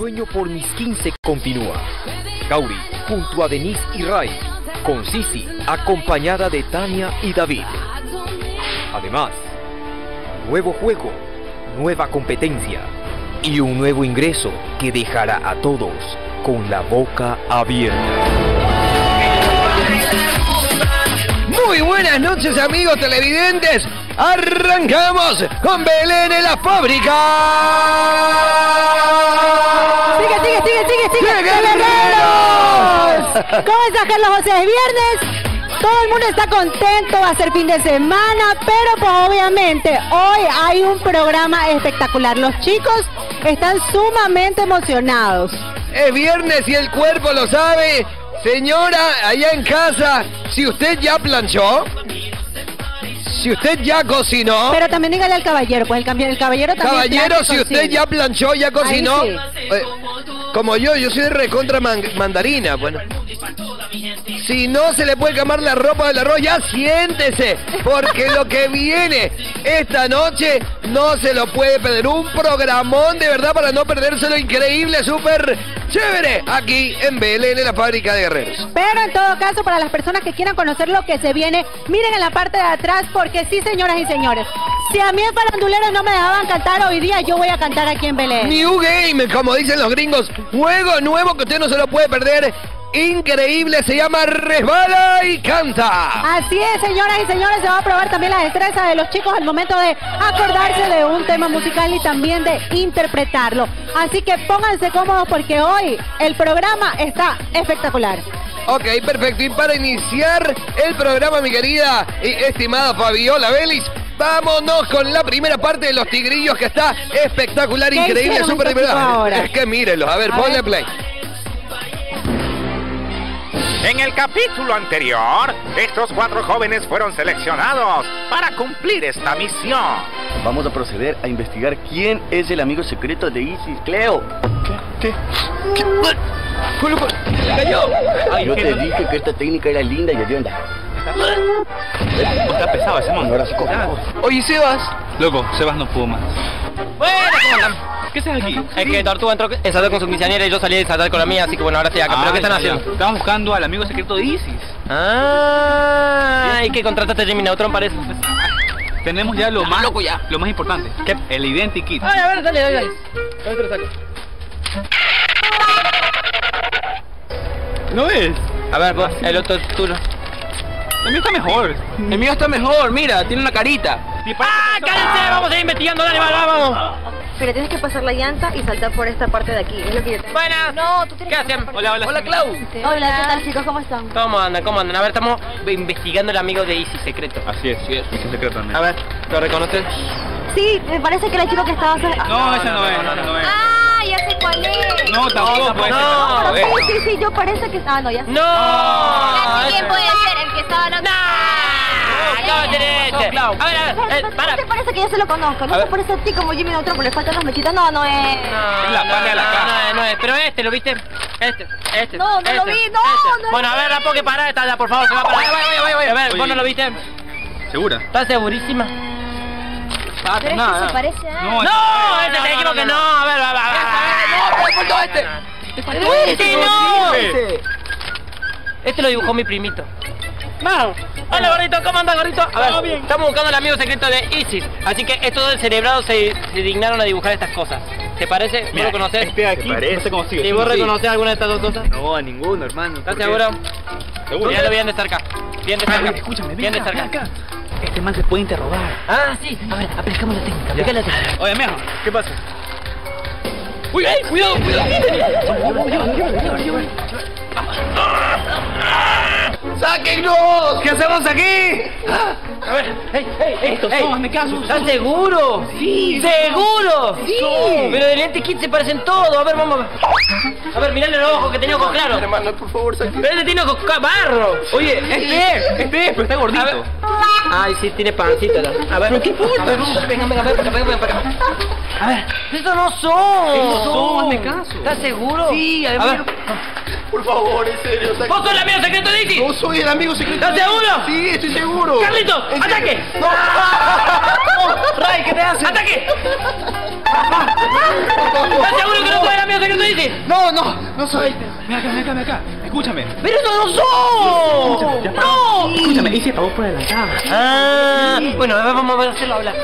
sueño por mis 15 continúa. Gauri junto a Denise y Ray, con Sisi acompañada de Tania y David. Además, nuevo juego, nueva competencia y un nuevo ingreso que dejará a todos con la boca abierta. Muy buenas noches, amigos televidentes. Arrancamos con Belén en la fábrica. Sigue, guerreros. ¿Cómo estás, Carlos José? Es viernes. Todo el mundo está contento, va a ser fin de semana, pero pues obviamente hoy hay un programa espectacular. Los chicos están sumamente emocionados. Es viernes y el cuerpo lo sabe. Señora, allá en casa, si usted ya planchó, si usted ya cocinó. Pero también dígale al caballero, pues el caballero también. Caballero, si usted ya planchó, ya cocinó. Sí. Como yo soy recontra mandarina, bueno. Si no se le puede cambiar la ropa del arroz, ya siéntese, porque lo que viene esta noche no se lo puede perder. Un programón de verdad para no perderse lo increíble, súper chévere, aquí en Belén, en la fábrica de Guerreros. Pero en todo caso, para las personas que quieran conocer lo que se viene, miren en la parte de atrás, porque sí, señoras y señores, si a mí en Faranduleros no me dejaban cantar hoy día, yo voy a cantar aquí en Belén. New Game, como dicen los gringos, juego nuevo que usted no se lo puede perder. Increíble, se llama Resbala y Canta. Así es, señoras y señores, se va a probar también la destreza de los chicos al momento de acordarse de un tema musical y también de interpretarlo. Así que pónganse cómodos porque hoy el programa está espectacular. Ok, perfecto. Y para iniciar el programa, mi querida y estimada Fabiola Vélez, vámonos con la primera parte de Los Tigrillos, que está espectacular, increíble, súper divertido. Es que mírenlo, a ver, ponle play. En el capítulo anterior, estos 4 jóvenes fueron seleccionados para cumplir esta misión. Vamos a proceder a investigar quién es el amigo secreto de Isis, Cleo. ¿Qué? Yo te dije que esta técnica era linda y hedionda. Está pesado ese man. Ahora sí, Oye, Sebas. Loco, Sebas no pudo más. Bueno, ¿cómo andan? ¿Qué haces aquí? Es que Tortuga entró a ensayar con su misionera y yo salí a ensayar con la mía, así que bueno, ahora estoy acá. ¿Pero qué están haciendo? Estamos buscando al amigo secreto de Isis. Ah, ¿y qué contrataste a Jimmy Neutron para eso? Tenemos ya lo más loco ya. Lo más importante. ¿Qué? El identikit. Ay, a ver, dale. ¿Dónde te lo saco? ¿No ves? A ver, vos, el otro es tuyo. El mío está mejor. El mío está mejor, mira, tiene una carita. ¡Ah, cállense! Vamos a ir investigando, dale, vamos. Pero tienes que pasar la llanta y saltar por esta parte de aquí. Es lo que yo tengo. Buenas. No, tú tienes ¿Qué que hacen? pasar por Hola, Clau. Hola, ¿qué tal, chicos? ¿Cómo están? ¿Cómo andan? A ver, estamos investigando el amigo de Isis secreto. Así es, sí, es secreto también. A ver, ¿lo reconoces? Sí, me parece que era el chico que estaba... No, esa no es. ¡Ah, ya sé cuál es! No, tampoco puede ser. No, Sí, yo parece que... Ah, no, ya sé. ¡No! ¿Quién puede ser? El que estaba... ¡No! A ver, para. ¿Te parece que yo se lo conozco? No se parece a ti como Jimmy Neutron, pero le faltan las mechitas. No es. No, la pala de la cara. No es, pero ¿lo viste? Este. No lo vi, no. Bueno, a ver, la Poké, pará, está, por favor, se va a parar. Voy. A ver, ¿vos no lo viste? ¿Segura? ¿Estás segurísima? Pero es que se parece a... No, este te digo que no. A ver, va. No, me faltó este. ¡Este no! Este lo dibujó mi primito. Vamos. Hola, gordito, ¿cómo andas, gordito? A ver, estamos buscando al amigo secreto de Isis. Así que estos dos celebrados se dignaron a dibujar estas cosas. ¿Te parece? ¿Vos lo conocés? Este de aquí, no sé cómo sigue. ¿Y vos reconoces alguna de estas dos cosas? No, a ninguno, hermano. ¿Estás seguro? ¿Seguro? Míralo bien de cerca. Escúchame, bien de cerca. acá. Este man se puede interrogar. Ah, sí. A ver, aplicamos la técnica. Oye, mijo, ¿qué pasa? ¡Uy, cuidado! ¡Sáquennos! ¿Qué hacemos aquí? A ver, Estos son, hazme caso. ¿Estás seguro? Sí. ¿Seguro? Sí. Pero del identikit se parecen todos. A ver, vamos. A ver, mirale los ojos, que tenía ojos claros. Hermano, por favor, sáquennos. Pero este tiene ojos barro. Oye, este es, pero está gordito. Ay, sí, tiene pancita. A ver. ¿Pero qué importa? Venga, para acá. A ver. Estos no son. Estos son, hazme caso. ¿Estás seguro? Sí, además. a ver. Por favor, en serio, sáquennos. ¿Vos sos el amigo secreto de Isis? No soy el amigo secreto. ¿Estás seguro? Sí, estoy seguro. ¡Carlitos, ataque! ¡No! ¡Ray, ¿qué te haces? ¡Ataque! ¿Estás seguro que no soy el amigo secreto de Isis? No soy. Ven acá. Escúchame. ¡Pero eso no soy! ¡No! Escúchame, Isis pagó por adelantado. Ah, bueno, vamos a hacerlo hablar.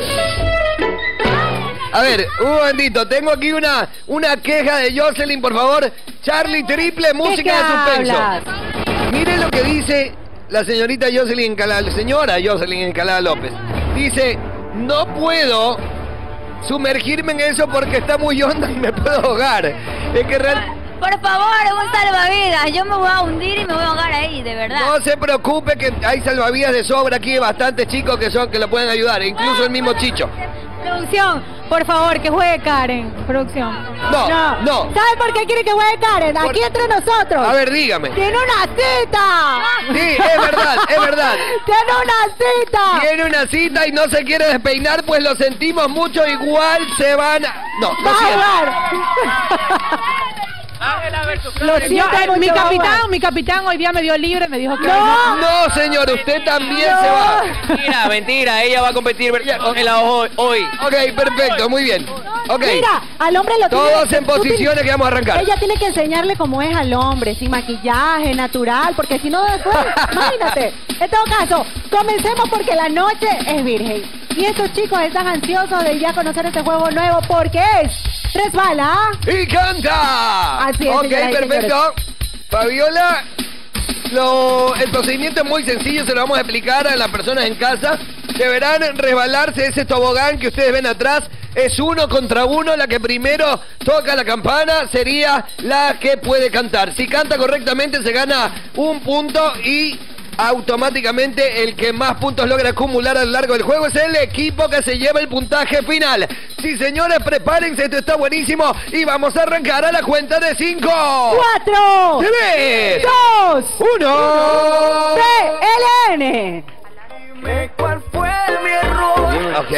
A ver, un momentito, tengo aquí una queja de Jocelyn, por favor. Charlie, triple música de suspenso. hablas? Miren lo que dice la señorita Jocelyn Encalada, señora Jocelyn Encalada López. Dice, no puedo sumergirme en eso porque está muy honda y me puedo ahogar. Es que Por favor, un salvavidas. Yo me voy a hundir y me voy a ahogar ahí, de verdad. no se preocupe que hay salvavidas de sobra aquí, bastantes chicos que lo pueden ayudar, incluso el mismo Chicho. Producción, por favor, que juegue Karen. Producción. No. ¿Sabe por qué quiere que juegue Karen? Aquí entre nosotros. A ver, dígame. ¡Tiene una cita! Sí, es verdad. ¡Tiene una cita! Tiene una cita y no se quiere despeinar, pues lo sentimos mucho, igual se van a... No, ¡Va lo a siento. jugar! Lo siento mucho, Mi va a jugar. capitán hoy día me dio libre, me dijo que No, señor, usted también se va. Mentira, ella va a competir hoy. Ok, perfecto, muy bien. Ok. Mira, al hombre lo Todos tiene... en posiciones que vamos a arrancar. Ella tiene que enseñarle cómo es al hombre, sin maquillaje, natural, porque si no después, imagínate. En todo caso, comencemos porque la noche es virgen. Y estos chicos están ansiosos de ya conocer este juego nuevo porque es Resbala ¡Y canta! Así es, Ok, señoras y perfecto. Fabiola, el procedimiento es muy sencillo, se lo vamos a explicar a las personas en casa. Deberán resbalarse ese tobogán que ustedes ven atrás. Es 1 contra 1, la que primero toca la campana sería la que puede cantar. Si canta correctamente se gana 1 punto y automáticamente el que más puntos logra acumular a lo largo del juego es el equipo que se lleva el puntaje final. Sí, señores, prepárense, esto está buenísimo y vamos a arrancar a la cuenta de 5, 4, 3, 2, 1. PLN. ¿Cuál fue mi error? Ok.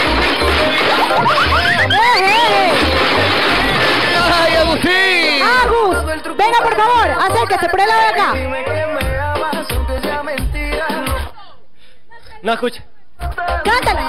¡Ay, Agustín! Agus, venga por favor, acérquese por el lado de acá. No escucha. Cántala.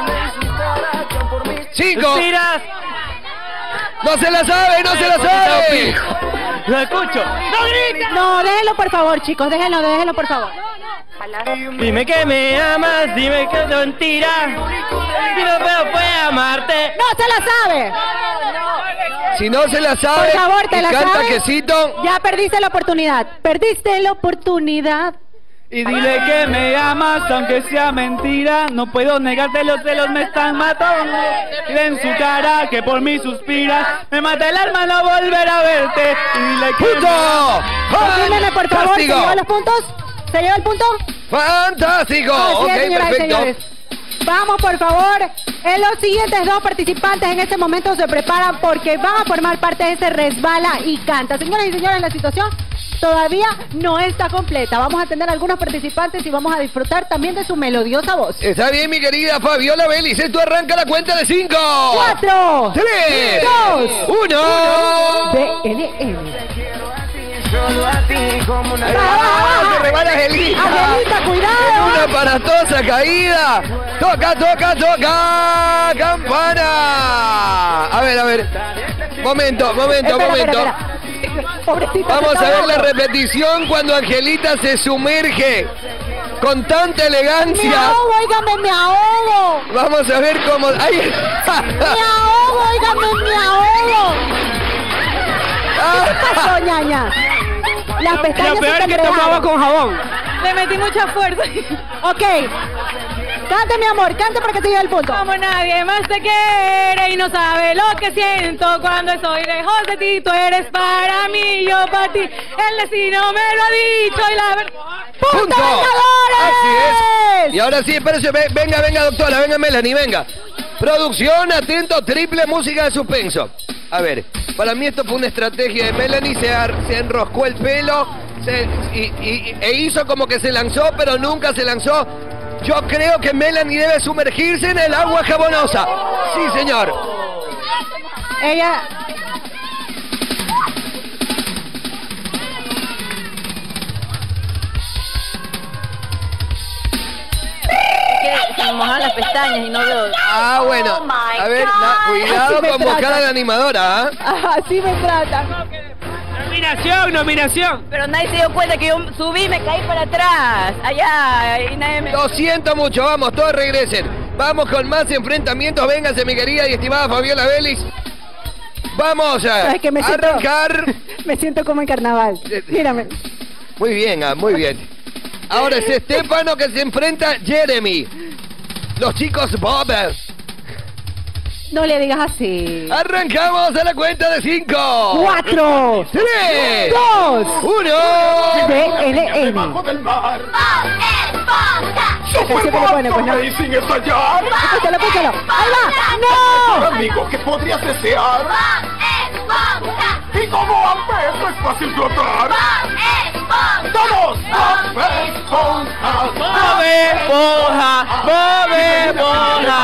5. ¡Tiras! ¡No se la sabe, no se la sabe! ¡No escucho! ¡No grita! No, déjenlo por favor, chicos, déjenlo por favor. Dime que me amas, dime que es mentira. Si no puedo amarte. No se la sabe. Si no se la sabe, Por favor, te y la canta sabes. quesito. Ya perdiste la oportunidad. Perdiste la oportunidad. Y dile que me amas, aunque sea mentira. No puedo negarte, los celos me están matando. Dile en su cara que por mí suspiras. Me mata el alma no volver a verte. Y dile que ¡Punto! Confírmeme, por favor, ¿se ¡Fantástico! lleva los puntos? ¿Se lleva el punto? ¡Fantástico! Así es, Ok, señoras y perfecto. señores. Vamos, por favor. Los siguientes 2 participantes en este momento se preparan porque van a formar parte de ese Resbala y Canta. Señoras y señores, la situación todavía no está completa. Vamos a tener algunos participantes y vamos a disfrutar también de su melodiosa voz. Está bien, mi querida Fabiola Vélez. Esto arranca la cuenta de 5, 4, 3, 2, 1. BLN. Se rebala Angelita. Angelita, cuidado. Una aparatosa caída. Toca. Campana. A ver. Momento. Espera. Pobrecita, Vamos se a está ver la ahogando. repetición cuando Angelita se sumerge con tanta Me elegancia. ahogo, óigame, me ahogo. Vamos a ver cómo... ¡Ay! Me ahogo, óigame, me ahogo. ¿Qué pasó, ñaña? Las pestañas Lo peor se es te que tomaba enredaron. con jabón. Le metí mucha fuerza. Ok. Cante, mi amor, cante para que te lleve el punto. Como nadie más te quiere y no sabe lo que siento cuando estoy lejos de ti. Tú eres para mí, yo para ti. El destino me lo ha dicho y la verdad. ¡Punto ganadores! Así es. Y ahora sí, espérese, venga, doctora, venga, Melanie, venga. Producción, atento, triple música de suspenso. A ver, para mí esto fue una estrategia de Melanie, se enroscó el pelo e hizo como que se lanzó, pero nunca se lanzó. Yo creo que Melanie debe sumergirse en el agua jabonosa. Sí, señor. Ella... Se me mojan las pestañas y no veo. Ah, bueno. A ver, cuidado con buscar a la animadora, ¿ah? Así me tratan. Nominación. Pero nadie se dio cuenta que yo subí y me caí para atrás. Allá, y nadie me... Lo siento mucho, vamos, todos regresen. Vamos con más enfrentamientos. Véngase, mi querida y estimada Fabiola Vélez. Vamos a ¿Sabes qué me siento? arrancar. Me siento como en carnaval. Mírame. Muy bien, muy bien. Ahora es Estefano que se enfrenta a Jeremy. Los chicos Bob. No le digas así. Arrancamos a la cuenta de 5, 4, 3, 2, 1. DLN. La canción que le pone, pues no. Sin estallar. Escúchalo, escúchalo. ¡Ahí va! ¡No! Amigo, ¿qué podrías desear? Y como a peso es fácil flotar. ¡Todos! ¡Bob Esponja! ¡Bob Esponja! ¡Bob Esponja!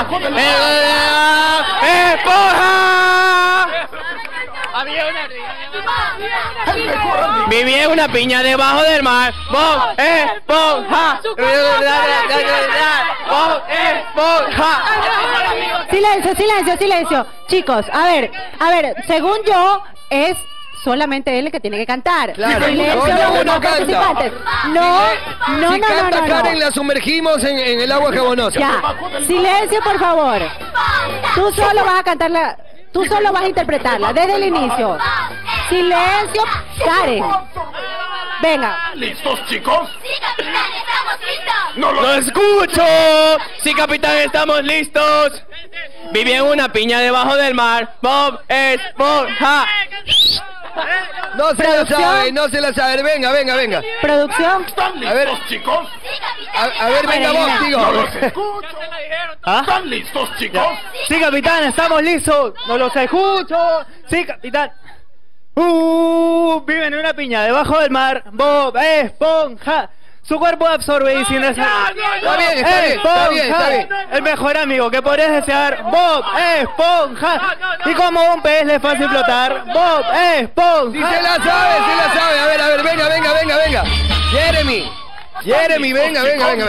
¡Esponja! Vivía en una piña debajo del mar. Bob Esponja. Bob Esponja. Silencio, silencio, silencio. Chicos, a ver, según yo, es solamente él el que tiene que cantar. Claro. Silencio, No, los no demás canta. participantes. Si canta Karen, la sumergimos en el agua jabonosa. Ya, silencio, por favor. Tú solo vas a cantarla. Tú solo vas a interpretarla desde el inicio. Silencio, Karen. Venga. ¿Listos, chicos? ¡Sí, capitán, estamos listos! ¡No ¡Lo escucho! Sí, capitán, estamos listos. Viví en una piña debajo del mar. Bob Esponja. No se la sabe, no se la sabe. Venga. Producción. ¿Están A ver. listos, chicos? A ver, venga vos, digo. No los escucho. ¿Están listos, chicos? Sí, capitán, estamos listos. No los escucho. Sí, capitán. Vive en una piña debajo del mar. Bob Esponja. Su cuerpo absorbe y sin desarrollo. Está bien, está bien. El mejor amigo que podrías desear. Bob Esponja. Y como un pez le es fácil flotar. Bob Esponja. Si se la sabe. A ver, venga. Jeremy, venga.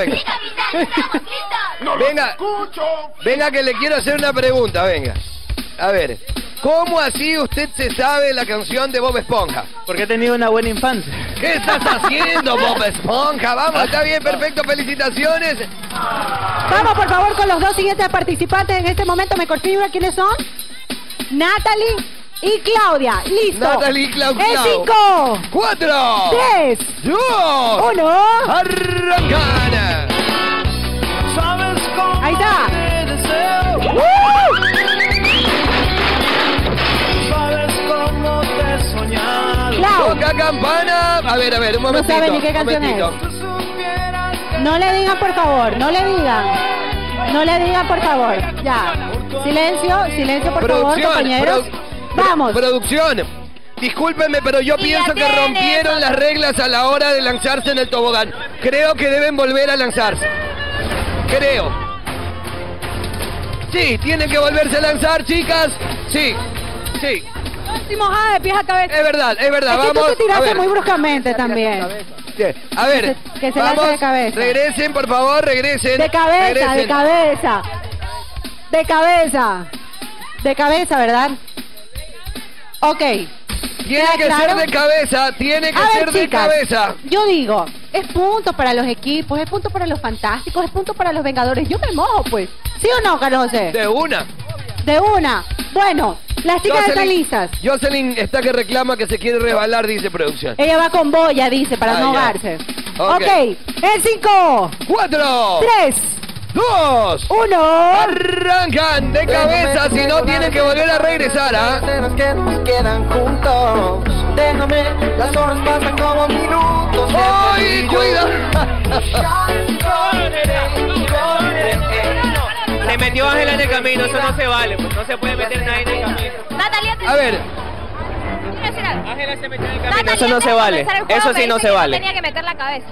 ¡No los Venga. escucho! Venga que le quiero hacer una pregunta, venga. A ver, ¿cómo así usted se sabe la canción de Bob Esponja? Porque he tenido una buena infancia. ¿Qué estás haciendo, Bob Esponja? Vamos, está bien, perfecto, felicitaciones. Vamos, por favor, con los dos siguientes participantes. En este momento me confirma quiénes son. Natalie y Claudia. Listo. Natalie y Claudia. En 5, 4, 3, 2, 1. arrancan. Ahí está. Clau. Toca campana. A ver, un momentito. No sabe ni qué canción es. No le digan, por favor, no le digan, por favor. Ya. Silencio, por favor, compañeros. Vamos. Producción. Discúlpenme, pero yo pienso que rompieron las reglas a la hora de lanzarse en el tobogán. Creo que deben volver a lanzarse. Creo. Sí, tienen que volverse a lanzar, chicas. Sí. Estoy mojada de pies a cabeza. Es verdad. Es que Vamos. tú te A tiraste ver. muy bruscamente también. A ver, Que se vamos, lance de cabeza. regresen, por favor, regresen. De cabeza, regresen. De cabeza, ¿verdad? Ok. Tiene ¿Queda que claro? ser de cabeza, tiene que A ser ver, de chicas, cabeza. yo digo, es punto para los equipos, es punto para los fantásticos, es punto para los vengadores. Yo me mojo, pues. ¿Sí o no, Carlos José? De una. De una. Bueno, las chicas están listas. Jocelyn está que reclama que se quiere rebalar, dice producción. Ella va con boya, dice, para no ya. ahogarse. Ok. Ok, en 5, 4, 3, 2, 1. arrancan de cabeza, si no tienen que volver a regresar, ¿ah? Que nos quedan juntos. Déjame, las horas pasan como minutos. ¡Ay, cuida! Se metió Ángela en el camino, eso no se vale, pues no se puede meter nadie en el camino. Natalia, A ver, Ángela se metió en el camino, eso no se vale. Eso sí no se vale. Tenía que meter la cabeza.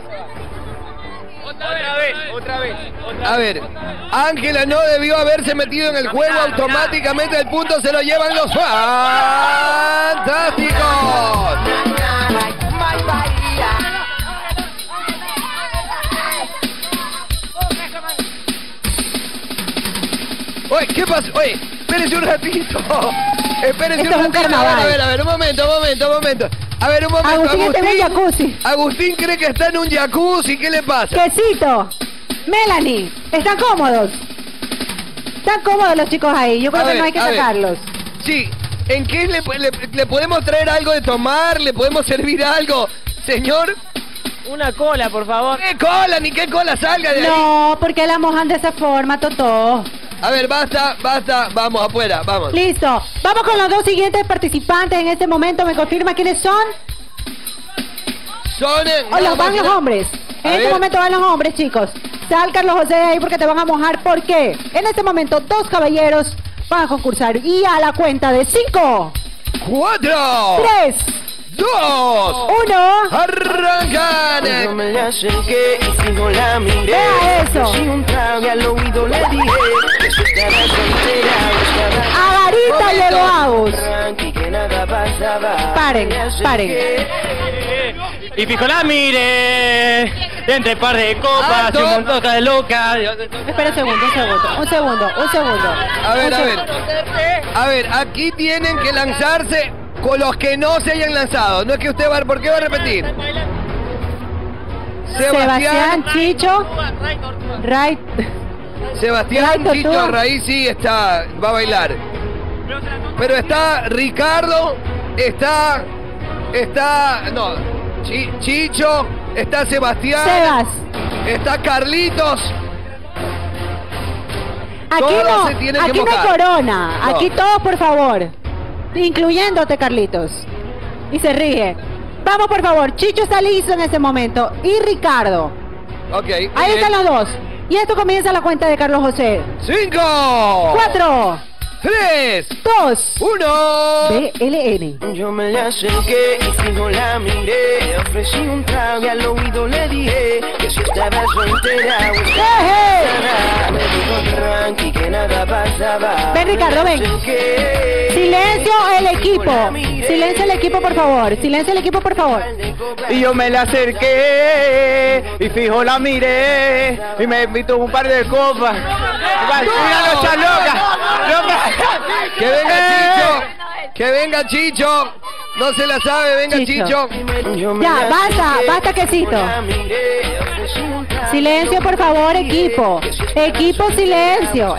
Otra vez. a ver. Ángela no debió haberse metido en el juego, automáticamente el punto se lo llevan los fantásticos. pasó? Oye, espérese un ratito. Espérese Esto un es un ratito. carnaval. A ver, un momento. A ver, un momento. Agustín está en un jacuzzi. Agustín cree que está en un jacuzzi. ¿Qué le pasa? Quesito, Melanie, ¿están cómodos? ¿Están cómodos los chicos ahí? Yo creo que no hay que sacarlos. Sí, ¿en qué le podemos traer algo de tomar? ¿Le podemos servir algo, señor? Una cola, por favor. ¿Qué cola? Ni qué cola salga de ahí. No, porque la mojan de esa forma, Totó. A ver, basta. Vamos afuera, vamos. Listo. Vamos con los dos siguientes participantes en este momento. ¿Me confirma quiénes son? Van los hombres. En este momento van los hombres, chicos. Sal, Carlos José, de ahí porque te van a mojar. ¿Por qué? En este momento, dos caballeros van a concursar. Y a la cuenta de 5, 4, 3, 2, 1. ¡Arrancan! Yo me le acerqué y fijo la miré. Vea eso. Si un trago al oído le dije que si estaba soltera buscaba. Agarita llegó Agus. Tranqui, que nada pasaba. Paren. Y fijo la mire, entre par de copas y un montón de loca. Espera un segundo. A ver, aquí tienen que lanzarse con los que no se hayan lanzado. No es que usted va, ¿por qué va a repetir? Sebastián, Chicho, Ray. Sebastián, Chicho, Raíz sí va a bailar. Pero está Ricardo, Chicho, está Sebastián, Sebas. está Carlitos. Aquí Todos se tienen que no hay mojar. corona. No. Aquí todos, por favor. Incluyéndote, Carlitos. Y se ríe. Vamos, por favor. Chicho está listo en este momento. Y Ricardo. Ok. Ahí están los dos. Y esto comienza la cuenta de Carlos José. 5, 4, 3, 2, 1. BLN. Yo me le acerqué y fijo la miré. Le ofrecí un trago y al oído le dije que si estaba soltera buscaba. Me dijo tranqui, que nada pasaba. Ven, Ricardo, ven. Silencio el equipo. Silencio el equipo, por favor. Silencio el equipo, por favor. Y yo me le acerqué y fijo la miré y me invitó un par de copas. Una noche loca. Que venga Chicho. No se la sabe, venga Chicho. Ya, basta, quesito. Silencio, por favor, equipo. Equipo, silencio.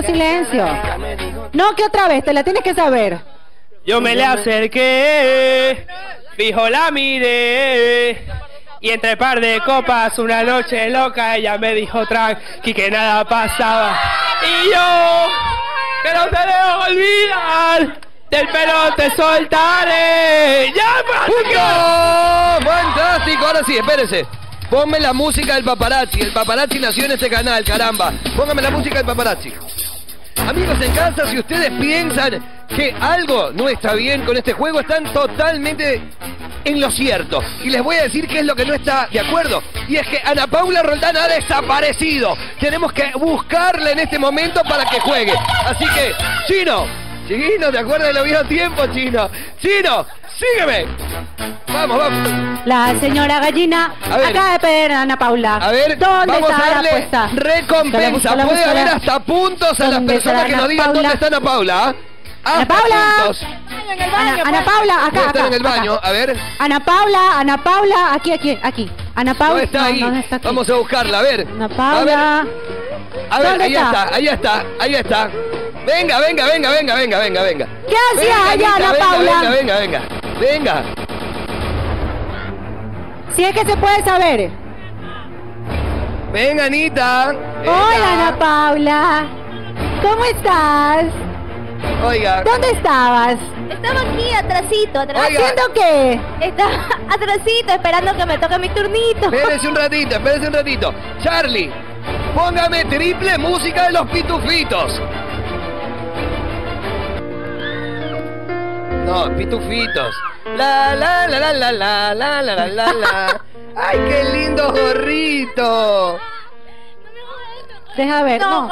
No, que otra vez, te la tienes que saber. Yo me le acerqué, fijo la miré. Y entre par de copas, una noche loca, ella me dijo tranqui, que nada pasaba. Y yo, que no te debo olvidar, del pelo te soltaré. ¡Ya, ¡Fantástico! Ahora sí, espérese. Ponme la música del paparazzi. El paparazzi nació en este canal, caramba. Póngame la música del paparazzi. Amigos en casa, si ustedes piensan que algo no está bien con este juego, están totalmente en lo cierto. Y les voy a decir qué es lo que no está de acuerdo. Y es que Ana Paula Roldán ha desaparecido. Tenemos que buscarla en este momento para que juegue. Así que, Chino, ¿te acuerdas de los viejos tiempos, Chino? ¡Chino! ¡Sígueme! Vamos. La señora gallina acaba de pedir a Ana Paula. A ver, ¿dónde vamos está a la darle apuesta? recompensa. Puede haber hasta puntos a las personas que nos digan dónde está Ana Paula. Ana Paula. Ana Paula, acá. Está en el baño, a ver. Ana Paula, aquí. Ana Paula. No está ahí. No está aquí. Vamos a buscarla, a ver. Ana Paula. A ver, ahí está. Venga. ¿Qué hacía allá, Ana Paula? Venga. Si es que se puede saber. Venga, Anita. Hola, Ana Paula. ¿Cómo estás? Oiga. ¿Dónde estabas? Estaba aquí, atrasito. ¿Haciendo qué? Estaba atrasito, esperando que me toque mi turnito. Espérese un ratito. Charlie, póngame triple música de los Pitufitos. No, Pitufitos. La. ¡Ay, qué lindo gorrito! Deja ver, no.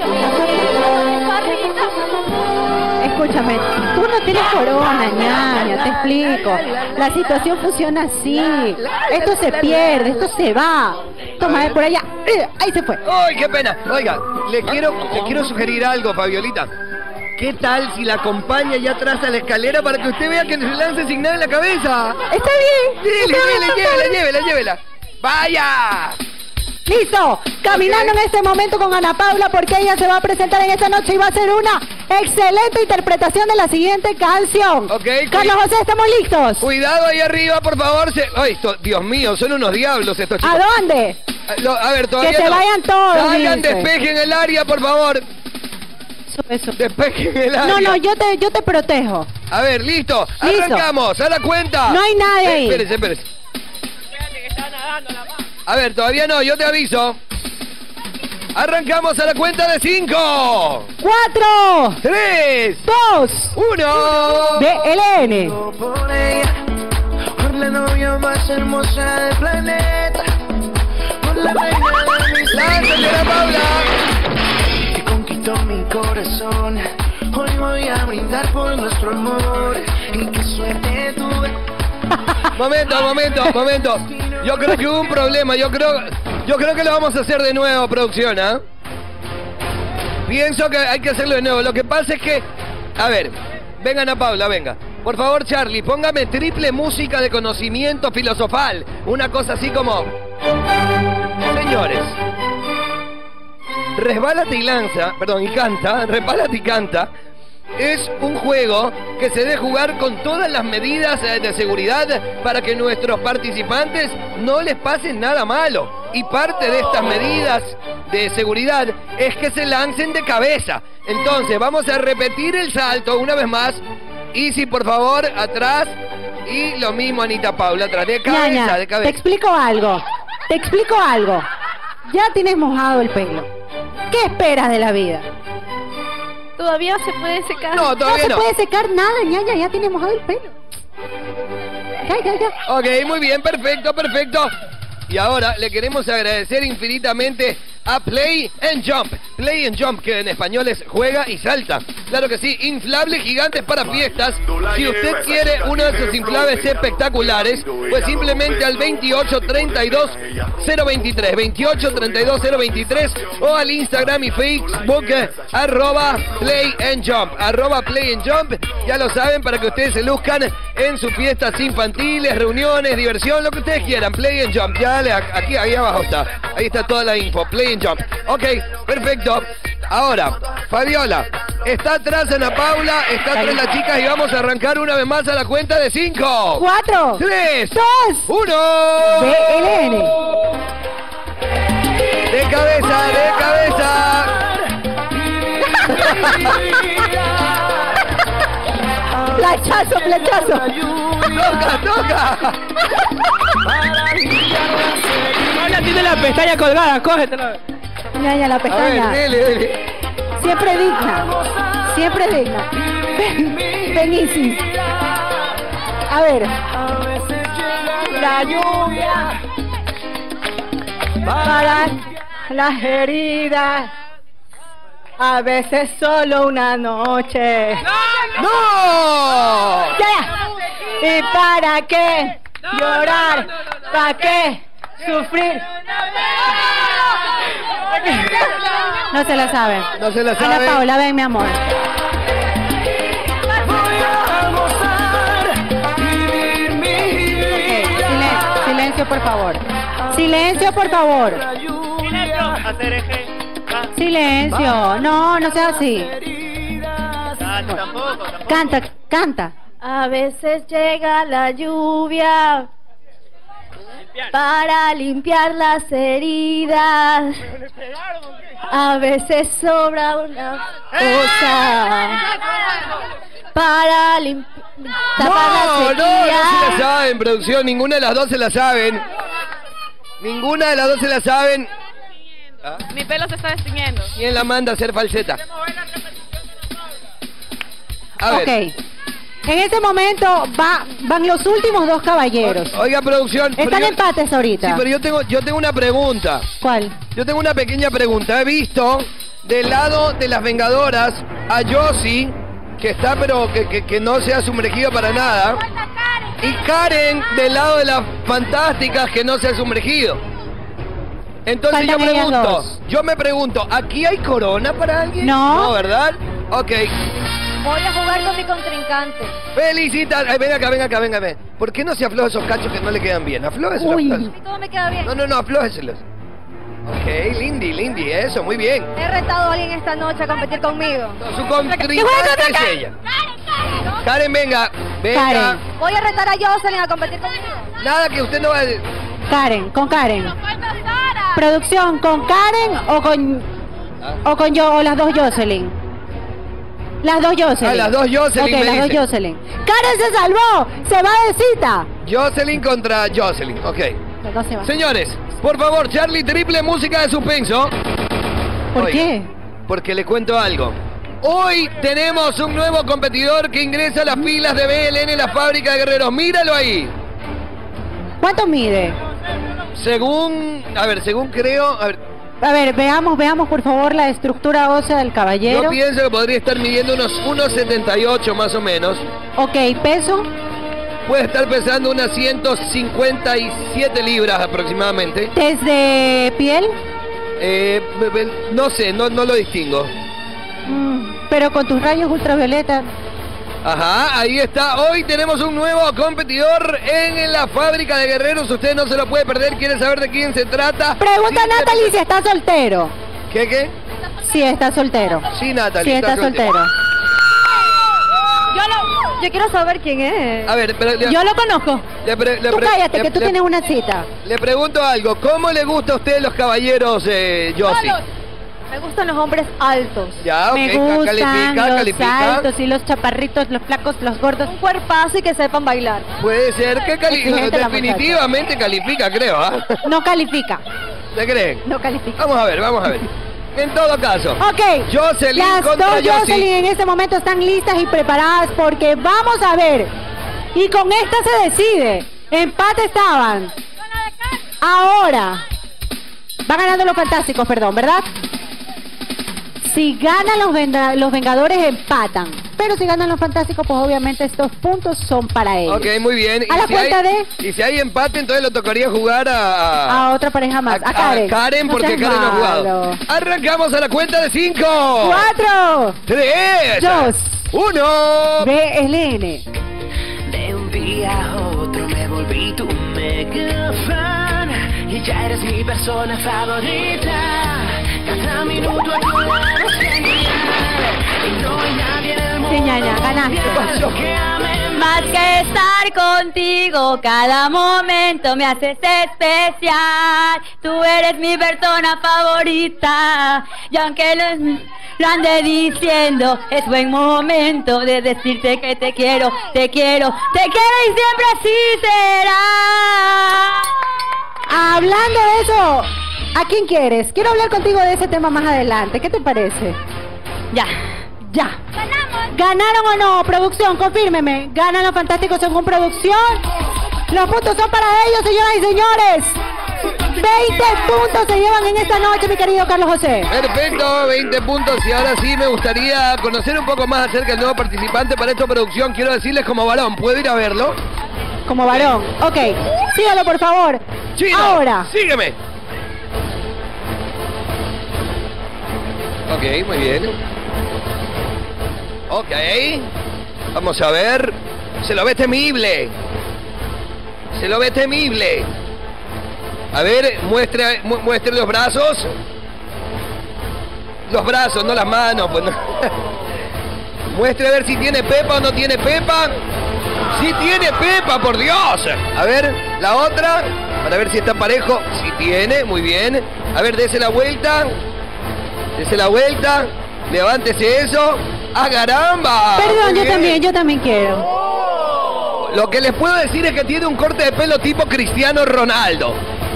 Escúchame, tú no tienes corona, ñaña, te explico. La situación funciona así. Esto se pierde, esto se va. Toma, por allá. Ahí se fue. ¡Ay, qué pena! Oiga, Le quiero sugerir algo, Fabiolita. ¿Qué tal si la acompaña allá atrás a la escalera para que usted vea que se lance sin nada en la cabeza? Está bien. Llévela. ¡Vaya! Listo, caminando en este momento con Ana Paula porque ella se va a presentar en esta noche y va a hacer una excelente interpretación de la siguiente canción. Ok. Carlos José, ¿estamos listos? Cuidado ahí arriba, por favor. Ay, Dios mío, son unos diablos estos chicos. ¿A dónde? A ver, todavía que se vayan todos. Hagan despeje en el área, por favor. Eso. Despeje en el área. No, yo te protejo. A ver, listo. Arrancamos, a la cuenta. No hay nadie ahí. Espérese. A ver, todavía no, yo te aviso. Arrancamos a la cuenta de 5, 4, 3, 2, 1. BLN. Por la novia más hermosa del planeta. Por la reina de mis ¡Lánzate, Ana Paula! que conquistó mi corazón. Hoy voy a brindar por nuestro amor. Y qué suerte tuve. Momento. Yo creo que hubo un problema. Yo creo que lo vamos a hacer de nuevo, producción, ¿ah? Pienso que hay que hacerlo de nuevo. Lo que pasa es que... A ver, venga Ana Paula, venga. Por favor, Charlie, póngame triple música de conocimiento filosofal. Una cosa así como... Señores, resbálate y lanza, perdón, y canta, resbálate y canta. Es un juego que se debe jugar con todas las medidas de seguridad para que nuestros participantes no les pase nada malo. Y parte de estas medidas de seguridad es que se lancen de cabeza. Entonces, vamos a repetir el salto una vez más. Easy, por favor, atrás. Y lo mismo, Anita Paula, atrás, de cabeza, Ñaña, de cabeza. Te explico algo. Ya tienes mojado el pelo. ¿Qué esperas de la vida? Todavía se puede secar. No, todavía no. No se puede secar nada, Ñaña, ya tienes mojado el pelo. Ya. Ok, muy bien, perfecto. Y ahora le queremos agradecer infinitamente a Play and Jump. Play and Jump, que en español es juega y salta. Claro que sí, inflables gigantes para fiestas. Si usted quiere uno de esos inflables espectaculares, pues simplemente al 2832-023, 2832-023 o al Instagram y Facebook @Play and Jump, @Play and Jump. Ya lo saben, para que ustedes se luzcan en sus fiestas infantiles, reuniones, diversión, lo que ustedes quieran. Play and Jump, ya aquí abajo está. Ahí está toda la info. Play and Jump. Ok, perfecto. Ahora, Fabiola, está atrás Ana Paula, está atrás las chicas y vamos a arrancar una vez más a la cuenta de 5, 4, 3, 2, 1. BLN. De cabeza. Flechazo. Toca. Paula tiene la pestaña colgada, cógetela. Ñaña, la pestaña. A ver, dele. Siempre digna. Ven, Isis. A ver. La lluvia para las heridas. A veces solo una noche. ¡No! Ya. ¿Y para qué llorar? ¿Para qué sufrir? No se la saben. Ana Paula, ven, mi amor. Silencio, por favor. Silencio. No sea así. Canta. A veces llega la lluvia para limpiar las heridas. A veces sobra una cosa para tapar la sequía. No se la saben, producción. Ninguna de las dos se la saben. ¿Ah? Mi pelo se está destiñendo. ¿Quién la manda a hacer falseta? A ver. Ok. En este momento van los últimos dos caballeros. Oiga, producción. Están empates ahorita. Sí, pero yo tengo una pregunta. ¿Cuál? Yo tengo una pequeña pregunta. He visto del lado de las Vengadoras a Yossi, que está pero que no se ha sumergido para nada. Y Karen del lado de las Fantásticas, que no se ha sumergido. Entonces Faltan ellas pregunto, dos. yo me pregunto, ¿aquí hay corona para alguien? No. No, ¿verdad? Ok. Voy a jugar con mi contrincante. Felicidades. Venga acá. ¿Por qué no se afloja esos cachos que no le quedan bien? Aflójeselos. Uy. ¿Y todo me queda bien? No, aflójeselos. Ok, Lindy, eso, muy bien. He retado a alguien esta noche a competir conmigo. Su contrincante es ella. Karen, venga. Karen. Voy a retar a Jocelyn a competir conmigo. Nada que usted no va a... Karen, con Karen. Producción, ¿con Karen o con yo o las dos Jocelyn? Las dos Jocelyn. Ah, las dos Jocelyn, Ok, me las dice. dos Jocelyn. Karen se salvó, se va de cita. Jocelyn contra Jocelyn, ok. No se va. Señores, por favor, Charlie, triple música de suspenso. ¿Por Oiga, qué? Porque le cuento algo. Hoy tenemos un nuevo competidor que ingresa a las filas de BLN, la fábrica de guerreros. Míralo ahí. ¿Cuánto mide? Según creo... A ver, veamos por favor la estructura ósea del caballero. Yo pienso que podría estar midiendo unos 1,78 más o menos. Ok, peso. Puede estar pesando unas 157 libras aproximadamente. ¿Test de piel? No sé, no lo distingo. Pero con tus rayos ultravioleta. Ajá, ahí está. Hoy tenemos un nuevo competidor en la fábrica de guerreros. Usted no se lo puede perder. ¿Quiere saber de quién se trata? Pregunta a Natalie si está soltero. ¿Qué? Sí, está soltero. Sí, Natalie. Sí, está soltero. Yo quiero saber quién es. A ver, pero... Yo lo conozco. Tú cállate, que tú tienes una cita. Le pregunto algo. ¿Cómo le gusta a usted los cabayeros, Josie? Me gustan los hombres altos. Ya, ok. Me gustan los califica. altos y los chaparritos, los flacos, los gordos. Un cuerpazo y que sepan bailar. Puede ser que Exigente la definitivamente califica, creo, ¿ah? No califica. ¿Te creen? No califica. Vamos a ver. En todo caso. Ok. Jocelyn Las contra dos Josie. Jocelyn en este momento están listas y preparadas porque vamos a ver. Y con esta se decide. Empate estaban. Ahora. Va ganando los fantásticos, perdón, ¿verdad? Si ganan los Vengadores, empatan. Pero si ganan los fantásticos, pues obviamente estos puntos son para ellos. Ok, muy bien. A la cuenta de... Y si hay empate, entonces le tocaría jugar a otra pareja más. A Karen. Karen, No porque seas Karen no ha jugado. malo. Arrancamos a la cuenta de 5. 4. 3. 2. 1. BLN. De un día a otro me volví tu mega fan y ya eres mi persona favorita. Cada minuto a tu lado y no hay nadie en el mundo. Sí, ñaña, ganaste. Que ame Más que estar contigo, cada momento me haces especial. Tú eres mi persona favorita. Y aunque lo ande diciendo, es buen momento de decirte que te quiero y siempre así será. Hablando de eso, ¿a quién quieres? Quiero hablar contigo de ese tema más adelante. ¿Qué te parece? Ya. ¿Ganaron o no? Producción, confírmeme. ¿Ganan los fantásticos según producción? Los puntos son para ellos, señoras y señores. 20 puntos se llevan en esta noche, mi querido Carlos José. Perfecto, 20 puntos. Y ahora sí me gustaría conocer un poco más acerca del nuevo participante para esta producción. Quiero decirles como varón, ¿puedo ir a verlo? Como varón. Ok, sígalo por favor. Chino, ahora. sígueme. Ok, muy bien. Ok, vamos a ver. Se lo ve temible. A ver, muestre los brazos. Los brazos, no las manos. Pues no. Muestre a ver si tiene pepa o no tiene pepa. ¡Sí tiene pepa, por Dios! A ver, la otra. Para ver si está parejo. Sí tiene, muy bien. A ver, dese la vuelta. Levántese eso. ¡Ah, caramba! Perdón, yo también quiero. Lo que les puedo decir es que tiene un corte de pelo tipo Cristiano Ronaldo.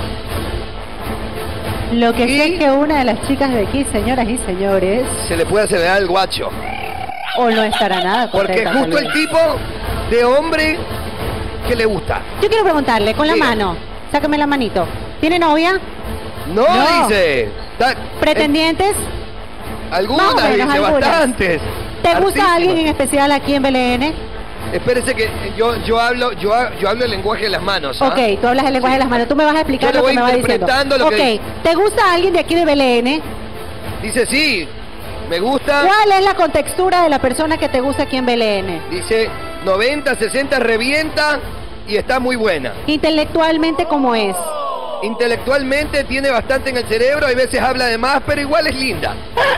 Lo que sé es que una de las chicas de aquí, señoras y señores, se le puede acelerar el guacho. O no estará nada porque correcta, justo el tipo de hombre que le gusta. Yo quiero preguntarle, con la Diga. mano, sácame la manito. ¿Tiene novia? No. Dice. ¿Pretendientes? Algunas, dice, algunas. bastantes. ¿Te gusta alguien en especial aquí en BLN? Espérese que yo hablo el lenguaje de las manos. ¿Ah? Ok, tú hablas el lenguaje de las manos. Tú me vas a explicar Yo lo le que me voy va diciendo. interpretando lo que Ok, ¿te gusta alguien de aquí de BLN? Dice sí, me gusta. ¿Cuál es la contextura de la persona que te gusta aquí en BLN? Dice 90, 60, revienta y está muy buena. Intelectualmente, ¿cómo es? Intelectualmente tiene bastante en el cerebro, hay veces habla de más, pero igual es linda.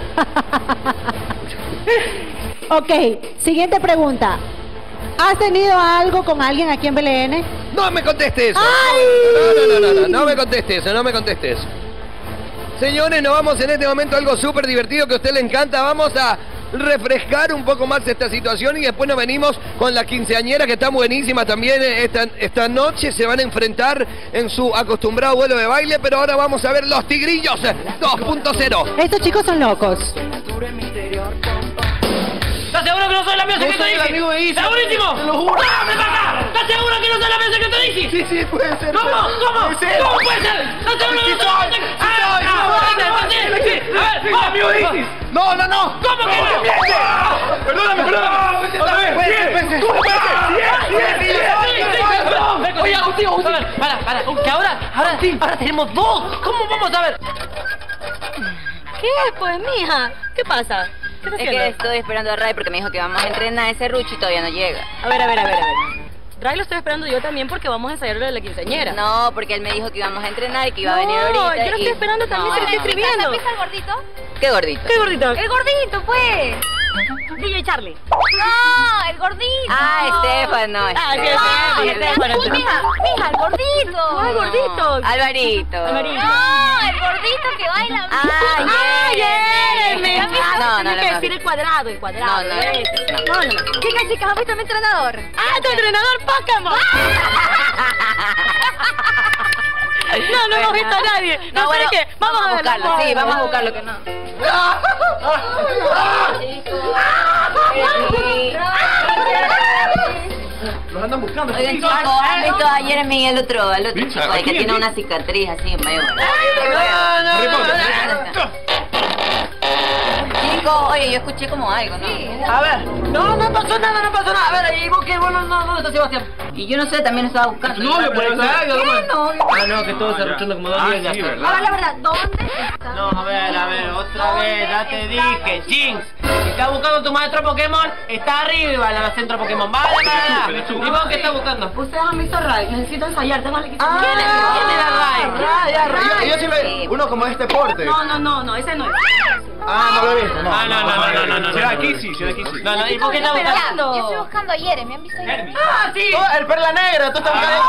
Ok, siguiente pregunta. ¿Has tenido algo con alguien aquí en BLN? No me conteste eso. ¡Ay! No me conteste eso, no me conteste eso. Señores, nos vamos en este momento a algo súper divertido que a usted le encanta. Vamos a refrescar un poco más esta situación y después nos venimos con la quinceañera que está buenísima también. Esta noche se van a enfrentar en su acostumbrado vuelo de baile, pero ahora vamos a ver los Tigrillos 2.0. Estos chicos son locos. ¿Estás seguro que no soy el amigo secreto de Izzy? ¡Segurísimo! ¡Te lo juro! ¡Dame para acá! ¿Estás seguro que no soy el amigo secreto de Izzy? Sí, puede ser. ¿Cómo? ¿Cómo? Puede ser. ¿Cómo puede ser? ¿Estás seguro que no soy el amigo secreto? ¡Sí, amigo de Isis! ¡No! ¿Cómo que no? ¡Perdóname! Oye, Agustín, para, que ahora tenemos dos. ¿Cómo vamos a ver? ¿Qué es, pues, mija? ¿Qué pasa? ¿Qué estás Es haciendo? que estoy esperando a Ray porque me dijo que vamos a entrenar ese Ruchi y todavía no llega. A ver. Ray lo estoy esperando yo también porque vamos a ensayar lo de la quinceañera. No, porque él me dijo que íbamos a entrenar y que iba a venir ahorita. No, yo lo estoy esperando también, te lo estoy escribiendo. ¿Empieza el gordito? ¿Qué gordito? ¿Qué gordito? El gordito, pues. DJ Charlie. No, el gordito. Ah, Estefano. Sí, Mija, el gordito. ¿Cuál gordito? Alvarito. No, el gordito que baila. Jeremy. No, Tienes que decir el cuadrado. No. Chicas, ¿has visto a mi entrenador? ¡Ah, tu entrenador Pokémon! No hemos visto a nadie. No, bueno, ¿qué? Vamos a buscarlo. Sí, vamos a buscarlo que no. Los andan buscando. Oigan, chicos, ¿han visto a Jeremy y el otro chico ahí que tiene una cicatriz así en medio? Chicos, oye, yo escuché como algo, ¿no? A ver. No pasó nada. A ver, ¿y vos qué? ¿Dónde está Sebastián? Y yo no sé, también estaba buscando. No, por ahí. No, que todo se arruchando como 2 días ya. Ahora, la verdad, ¿dónde está? No, a ver, otra vez, ya te dije, Jinx. Si estás buscando tu maestro Pokémon, está arriba en la centro Pokémon. Vale. ¿Y vos qué estás buscando? Ustedes han visto a Ray, necesito ensayar, tengo la ¿Quién era Ray? Yo siempre, uno como este porte. No, ese no es. No lo he visto. No. Será aquí sí. No, ¿y por qué estás buscando? Yo estoy buscando a Jeremy, ¿han visto a Jeremy? ¡Ah, sí! El perla negra, tú estás buscando.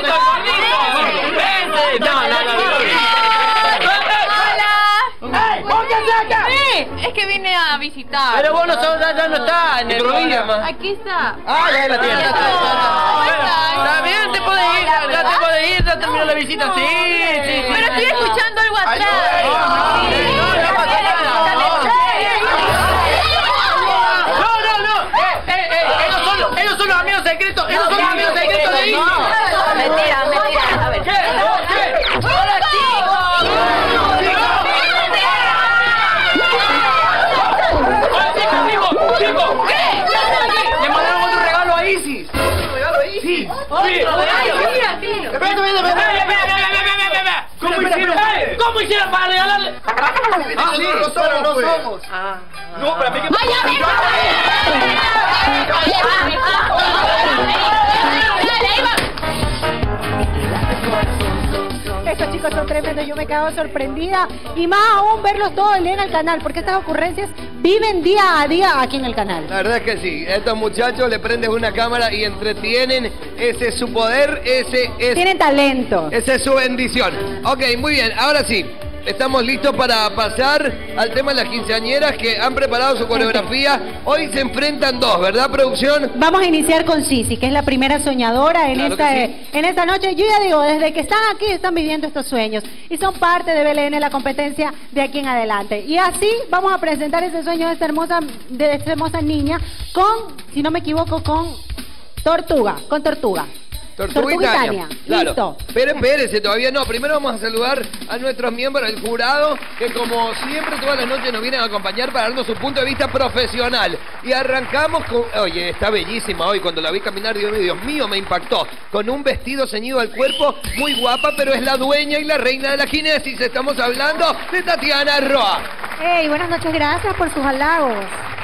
Es que vine a visitar. Pero vos ya no estás en el programa. Aquí está. Ya la tiene. Está bien, te puedes ir, ya terminó la visita. Sí. Pero estoy escuchando algo atrás. Ellos son los amigos secretos. Ellos son los amigos secretos de Izzy. Mentira. A ver. ¿Qué? ¡Hola, chicos! ¿Qué? Le mandaron otro regalo a Isis. Sí. Espera. ¿Cómo hicieron para regalarle? No somos. No, pero a mí que... Estos chicos son tremendos, yo me quedo sorprendida y más aún verlos todo el día en el canal, porque estas ocurrencias viven día a día aquí en el canal. La verdad es que sí, estos muchachos le prendes una cámara y entretienen, ese es su poder, Tienen talento. Esa es su bendición. Ok, muy bien, ahora sí. Estamos listos para pasar al tema de las quinceañeras que han preparado su coreografía. Hoy se enfrentan dos, ¿verdad, producción? Vamos a iniciar con Sisi, que es la primera soñadora en esta noche. Yo ya digo, desde que están aquí están viviendo estos sueños y son parte de BLN, la competencia de aquí en adelante. Y así vamos a presentar ese sueño de esta hermosa niña con, si no me equivoco, con Tortuga. Tortuga y Tania. Claro. Listo. Pero espérese, todavía no. Primero vamos a saludar a nuestros miembros del jurado, que como siempre todas las noches nos vienen a acompañar para darnos su punto de vista profesional. Y arrancamos con... Oye, está bellísima hoy. Cuando la vi caminar, Dios mío, me impactó. Con un vestido ceñido al cuerpo, muy guapa, pero es la dueña y la reina de la kinesis. Estamos hablando de Tatiana Roa. Hey, buenas noches, gracias por sus halagos.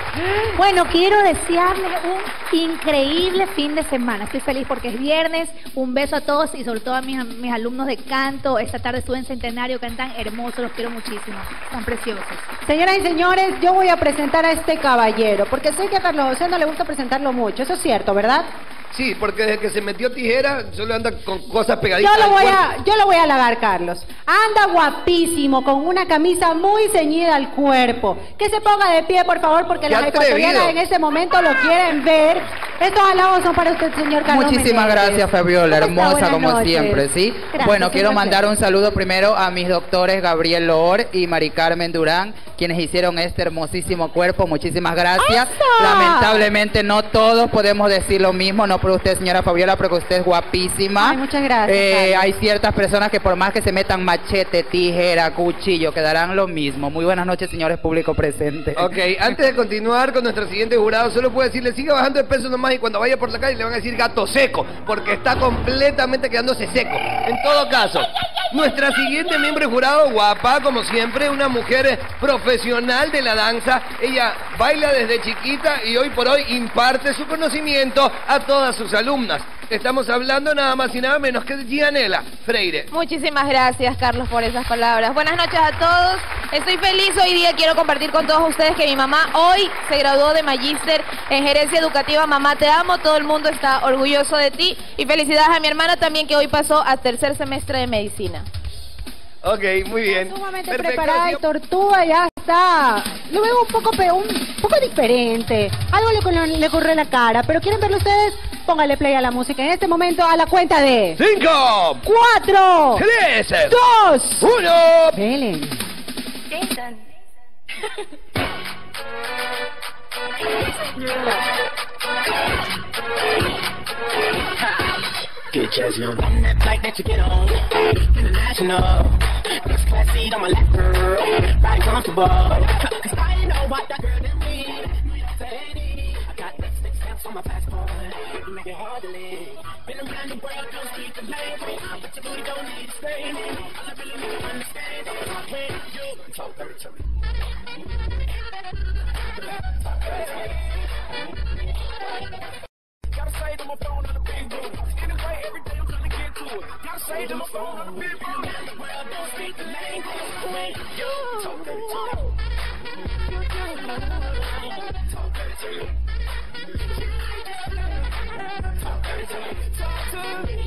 Bueno, quiero desearle un increíble fin de semana. Estoy feliz porque es viernes. Un beso a todos y sobre todo a mis alumnos de canto. Esta tarde estuve en Centenario, cantan hermoso, los quiero muchísimo. Están preciosos. Señoras y señores, yo voy a presentar a este caballero, porque sé que a Carlos José no le gusta presentarlo mucho. Eso es cierto, ¿verdad? Sí, porque desde que se metió tijera, solo anda con cosas pegaditas. Yo lo voy a halagar, Carlos. Anda guapísimo, con una camisa muy ceñida al cuerpo. Que se ponga de pie, por favor, porque las ecuatorianas en ese momento lo quieren ver. Estos halagos son para usted, señor Carlos. Muchísimas gracias, Fabiola, hermosa como siempre, ¿sí? Gracias, bueno, quiero mandar un saludo primero a mis doctores Gabriel Loor y Mari Carmen Durán, quienes hicieron este hermosísimo cuerpo. Muchísimas gracias. ¡Eso! Lamentablemente no todos podemos decir lo mismo, no por usted, señora Fabiola, porque usted es guapísima. Ay, muchas gracias. Hay ciertas personas que por más que se metan machete, tijera, cuchillo, quedarán lo mismo. Muy buenas noches, señores público presente. Ok, antes de continuar con nuestro siguiente jurado, solo puedo decirle, siga bajando de peso nomás y cuando vaya por la calle le van a decir gato seco, porque está completamente quedándose seco. En todo caso, nuestra siguiente miembro de jurado, guapa, como siempre, una mujer profesional de la danza. Ella baila desde chiquita y hoy por hoy imparte su conocimiento a todas sus alumnas. Estamos hablando nada más y nada menos que de Gianela Freire. Muchísimas gracias, Carlos, por esas palabras. Buenas noches a todos. Estoy feliz hoy día. Quiero compartir con todos ustedes que mi mamá hoy se graduó de magíster en gerencia educativa. Mamá, te amo. Todo el mundo está orgulloso de ti. Y felicidades a mi hermana también, que hoy pasó a tercer semestre de medicina. Ok, muy bien. Sumamente preparada y Tortuga ya está. Lo veo un poco diferente. Algo le ocurre en la cara, pero ¿quieren verlo ustedes? Póngale play a la música en este momento a la cuenta de 5, 4, 3, 2, 1. Velen. Get jazzy on that flight that you get on. International. Next class seat on my lap, girl. Riding comfortable. Cause I know what that girl did me. I got that 6 stamps on my passport. You make it hard to live. Been around the world, don't speak the language. But your booty don't need to stay. All I really need to understand is when you talk dirty to me. Gotta say to my phone on the big room. Anyway, every day I'm trying to get to it. Gotta say to my phone on the big room. The world don't speak the language when you talk dirty to me. Talk dirty to me. Talk dirty to me. Talk to me.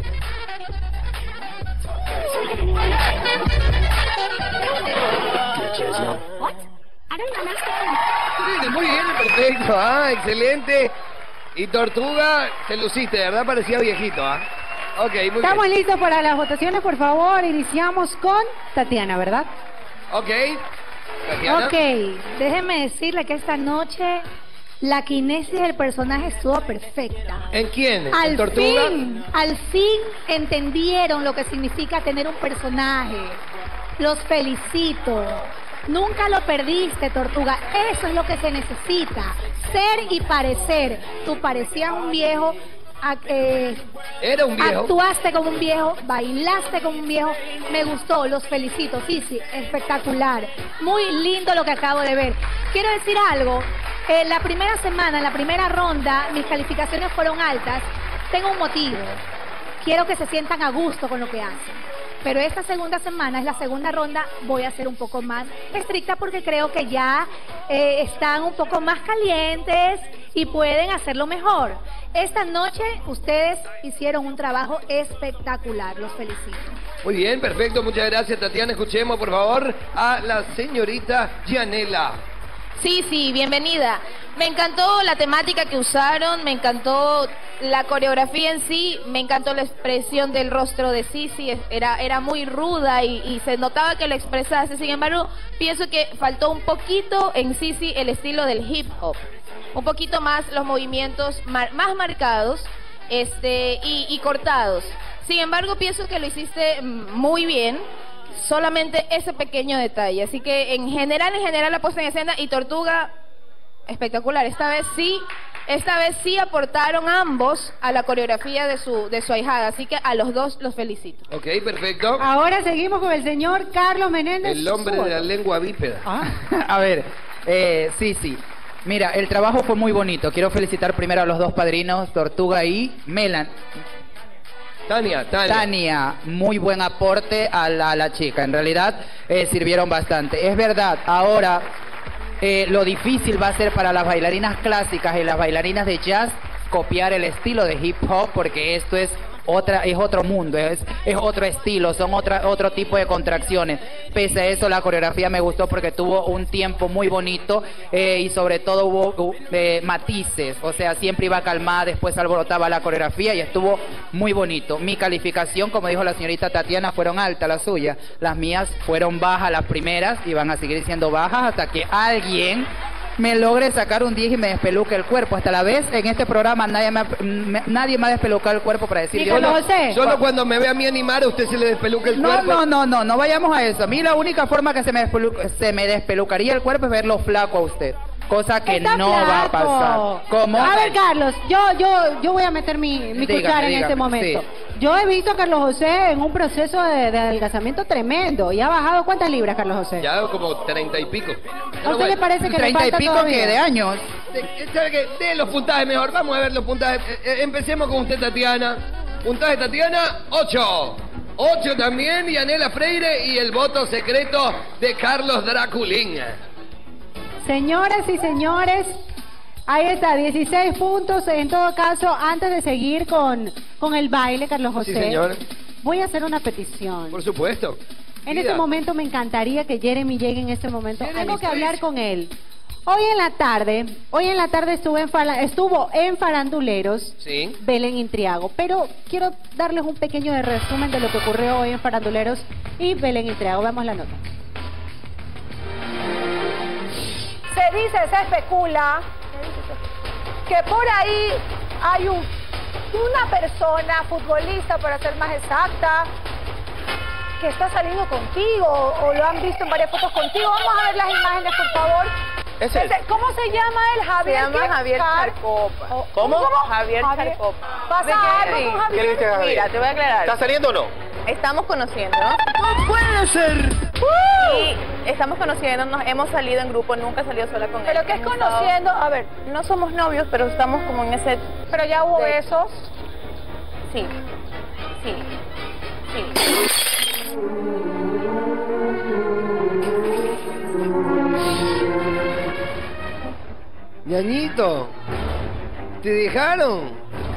Talk dirty to me. What? I don't understand. Muy bien, perfecto. Ah, excelente. Y Tortuga, te luciste, de verdad parecía viejito, ¿ah? Ok, muy bien. Estamos listos para las votaciones, por favor. Iniciamos con Tatiana, ¿verdad? Ok. Tatiana. Ok, déjeme decirle que esta noche la kinesis del personaje estuvo perfecta. ¿En quién? ¿En Tortuga? Al fin entendieron lo que significa tener un personaje. Los felicito. Nunca lo perdiste, Tortuga. Eso es lo que se necesita. Ser y parecer. Tú parecías un viejo. Era un viejo. Actuaste como un viejo, bailaste como un viejo. Me gustó, los felicito. Sí, espectacular. Muy lindo lo que acabo de ver. Quiero decir algo. La primera semana, en la primera ronda, mis calificaciones fueron altas. Tengo un motivo. Quiero que se sientan a gusto con lo que hacen. Pero esta segunda semana, es la segunda ronda, voy a ser un poco más estricta porque creo que ya están un poco más calientes y pueden hacerlo mejor. Esta noche ustedes hicieron un trabajo espectacular, los felicito. Muy bien, perfecto, muchas gracias, Tatiana. Escuchemos por favor a la señorita Gianela. Sí, bienvenida. Me encantó la temática que usaron, me encantó la coreografía en sí, me encantó la expresión del rostro de Sisi, era muy ruda y se notaba que lo expresase. Sin embargo, pienso que faltó un poquito en Sisi el estilo del hip hop, un poquito más los movimientos más marcados. y cortados. Sin embargo, pienso que lo hiciste muy bien. Solamente ese pequeño detalle. Así que en general la puesta en escena y Tortuga, espectacular. Esta vez sí aportaron ambos a la coreografía de su ahijada. Así que a los dos los felicito. Ok, perfecto. Ahora seguimos con el señor Carlos Menéndez. El hombre de la lengua bípeda. A ver, sí. Mira, el trabajo fue muy bonito. Quiero felicitar primero a los dos padrinos, Tortuga y Melan. Tania, muy buen aporte a la chica. En realidad sirvieron bastante. Es verdad, ahora lo difícil va a ser para las bailarinas clásicas y las bailarinas de jazz copiar el estilo de hip hop, porque esto es otro mundo, es otro estilo, son otro tipo de contracciones. Pese a eso, la coreografía me gustó porque tuvo un tiempo muy bonito y sobre todo hubo matices, o sea, siempre iba calmada, después alborotaba la coreografía y estuvo muy bonito. Mi calificación, como dijo la señorita Tatiana, fueron altas las suyas, las mías fueron bajas las primeras y van a seguir siendo bajas hasta que alguien me logre sacar un 10 y me despeluque el cuerpo. Hasta la vez, en este programa nadie me ha despelucado el cuerpo para decir... Solo cuando me ve a mí animar, a usted se le despeluca el cuerpo. No vayamos a eso. A mí la única forma que se me despelucaría el cuerpo es verlo flaco a usted. Cosa que no va a pasar. ¿Cómo? A ver, Carlos, yo voy a meter mi cuchara en este momento. Sí. Yo he visto a Carlos José en un proceso de adelgazamiento tremendo. ¿Y ha bajado cuántas libras, Carlos José? Ya como 30 y pico. ¿A usted le parece que 30 y pico que de años? ¿Sabe qué? De los puntajes mejor. Vamos a ver los puntajes. Empecemos con usted, Tatiana. Puntaje, Tatiana, 8. 8 también, y Anela Freire, y el voto secreto de Carlos Draculín. Señoras y señores, ahí está, 16 puntos. En todo caso, antes de seguir con el baile, Carlos José, sí, señor, voy a hacer una petición. Por supuesto. En este momento me encantaría que Jeremy llegue en este momento. Tengo que hablar con él. Hoy en la tarde estuvo en Faranduleros, sí, Belén Intriago, pero quiero darles un pequeño resumen de lo que ocurrió hoy en Faranduleros y Belén Intriago. Veamos la nota. Se especula que por ahí hay una persona, futbolista para ser más exacta, que está saliendo contigo o lo han visto en varias fotos contigo. Vamos a ver las imágenes, por favor. ¿Cómo se llama él? Javier. Se llama Javier Charcopa. ¿Cómo? Javier Charcopa. Pasa algo con Javier. ¿Qué le viste a Javier? Mira, te voy a aclarar. ¿Está saliendo o no? Estamos conociendo, ¿no? ¡No puede ser! Y estamos conociendo, hemos salido en grupo, nunca he salido sola con él. ¿Pero qué es conociendo? A ver. No somos novios, pero estamos como en ese... ¿Pero ya hubo besos? Sí. Ñañito, ¿te dejaron?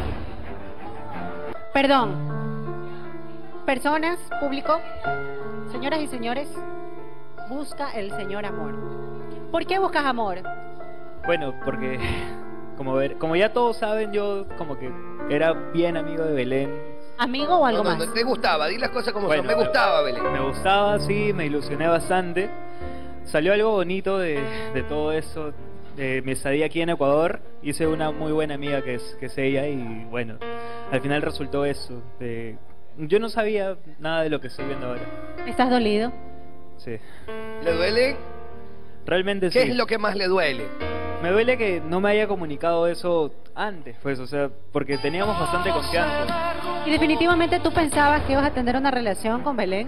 Perdón. Personas, público, señoras y señores, busca el señor amor. ¿Por qué buscas amor? Bueno, porque como ya todos saben, yo como que era bien amigo de Belén. ¿Amigo o algo más? No, ¿te gustaba? Di las cosas como son. Me gustaba, Belén. Me gustaba, sí, me ilusioné bastante. Salió algo bonito de todo eso. De mi estadía aquí en Ecuador, hice una muy buena amiga que es ella, y bueno, al final resultó eso. Yo no sabía nada de lo que estoy viendo ahora. ¿Estás dolido? Sí. ¿Le duele? Realmente sí. ¿Qué es lo que más le duele? Me duele que no me haya comunicado eso antes, pues, o sea, porque teníamos bastante confianza. ¿Y definitivamente tú pensabas que ibas a tener una relación con Belén?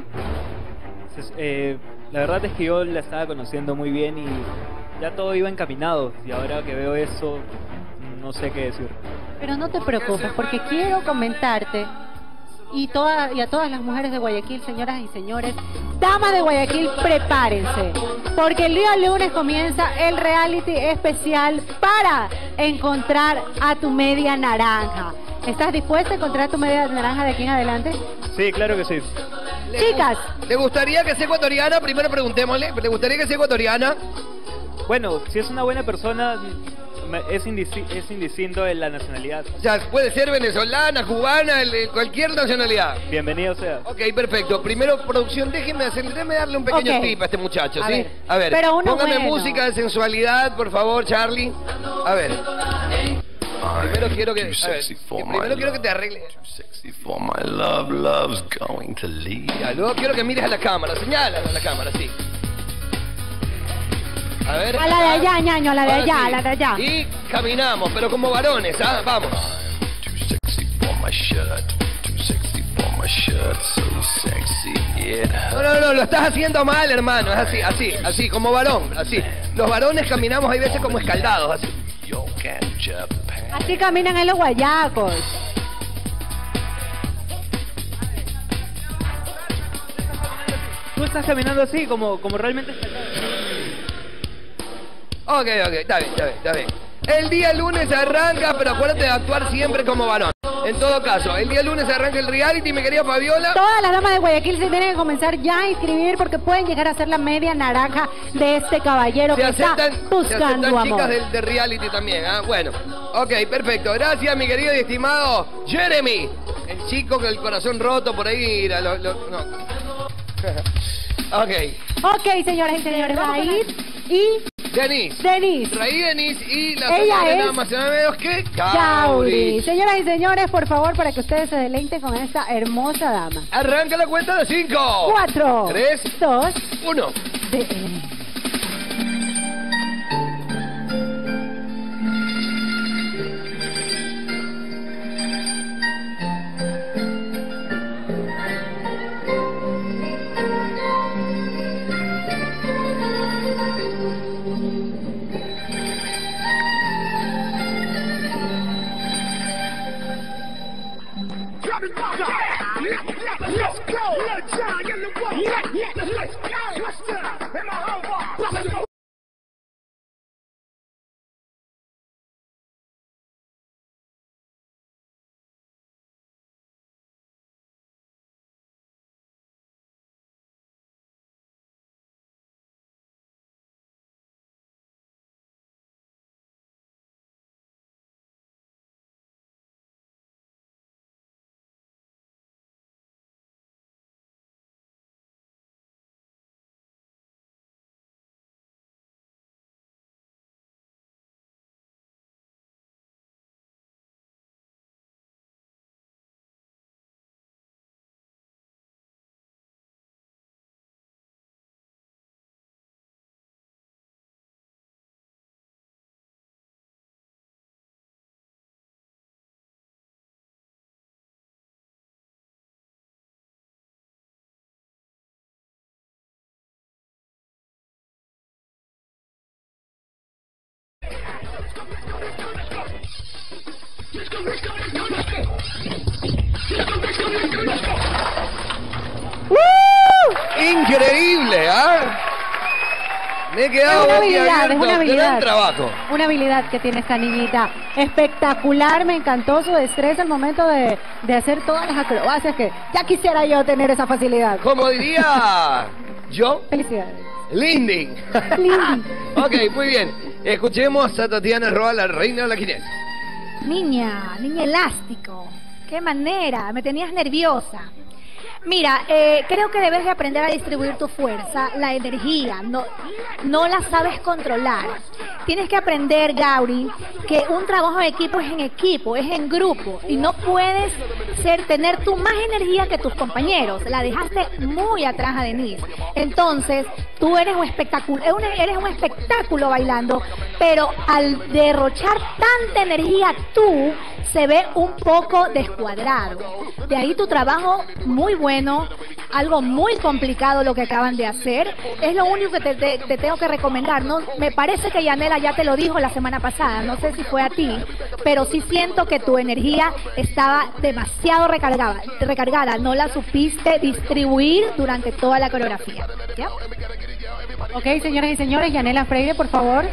La verdad es que yo la estaba conociendo muy bien y ya todo iba encaminado, y ahora que veo eso, no sé qué decir. Pero no te preocupes, porque quiero comentarte, y a todas las mujeres de Guayaquil, señoras y señores, damas de Guayaquil, prepárense, porque el día lunes comienza el reality especial para encontrar a tu media naranja. ¿Estás dispuesta a encontrar a tu media naranja de aquí en adelante? Sí, claro que sí. Chicas, ¿le gustaría que sea ecuatoriana? Primero preguntémosle, ¿le gustaría que sea ecuatoriana? Bueno, si es una buena persona, es indistinto de la nacionalidad. O sea, puede ser venezolana, cubana, cualquier nacionalidad. Bienvenido sea. Ok, perfecto. Primero, producción, déjeme darle un pequeño tip a este muchacho, ¿sí? A ver, pero póngame música de sensualidad, por favor, Charlie. A ver. Primero quiero que... A ver, primero quiero que te arregles. For my love, love's going to leave. Ya, luego quiero que mires a la cámara. Señala a la cámara, sí. A ver. A la de allá, ñaño, a la de Ahora allá, sí. a la de allá. Y caminamos, pero como varones, ¿ah? Vamos. For my shirt, too sexy for my shirt, so sexy it No, no, no, lo estás haciendo mal, hermano. Es así, así, así, como varón, así. Los varones caminamos, hay veces como escaldados, así. Así caminan en los guayacos. Tú estás caminando así, como realmente... Ok, está bien, está bien, está bien. El día lunes arranca, pero acuérdate de actuar siempre como varón. En todo caso, el día lunes arranca el reality, mi querida Fabiola. Todas las damas de Guayaquil se tienen que comenzar ya a inscribir porque pueden llegar a ser la media naranja de este caballero que está buscando amor. Chicas del reality también, ¿ah? Bueno, ok, perfecto. Gracias, mi querido y estimado Jeremy. El chico con el corazón roto por ahí. Mira, no. Ok. Ok, señoras y señores, Raíz y... Denise. Raíz, Denise y la Ella señora es... nada más y nada menos que Gauri. Señoras y señores, por favor, para que ustedes se deleiten con esta hermosa dama. Arranca la cuenta de 5, 4, 3, 2, 1. Let's go! Let's go! Let's go! Increíble, ¿ah? Me he quedado boquiabierto. Gran trabajo. Una habilidad que tiene esta niñita. Espectacular, me encantó su destreza al momento de hacer todas las acrobacias que ya quisiera yo tener esa facilidad. Como diría yo. Felicidades. Lindy. Ok, muy bien. Escuchemos a Tatiana Roa, la reina de la quinés. Niña elástico. Qué manera, me tenías nerviosa. Mira, creo que debes de aprender a distribuir tu fuerza, la energía, no la sabes controlar. Tienes que aprender, Gauri, que un trabajo en equipo, es en grupo, y no puedes tener tú más energía que tus compañeros. La dejaste muy atrás a Denise. Entonces, tú eres un espectáculo bailando, pero al derrochar tanta energía tú, se ve un poco descuadrado. De ahí tu trabajo muy bueno, algo muy complicado lo que acaban de hacer. Es lo único que te tengo que recomendar. No, me parece que Yanela ya te lo dijo la semana pasada, no sé si fue a ti, pero sí siento que tu energía estaba demasiado recargada. No la supiste distribuir durante toda la coreografía. ¿Ya? Ok, señoras y señores, Yanela Freire, por favor.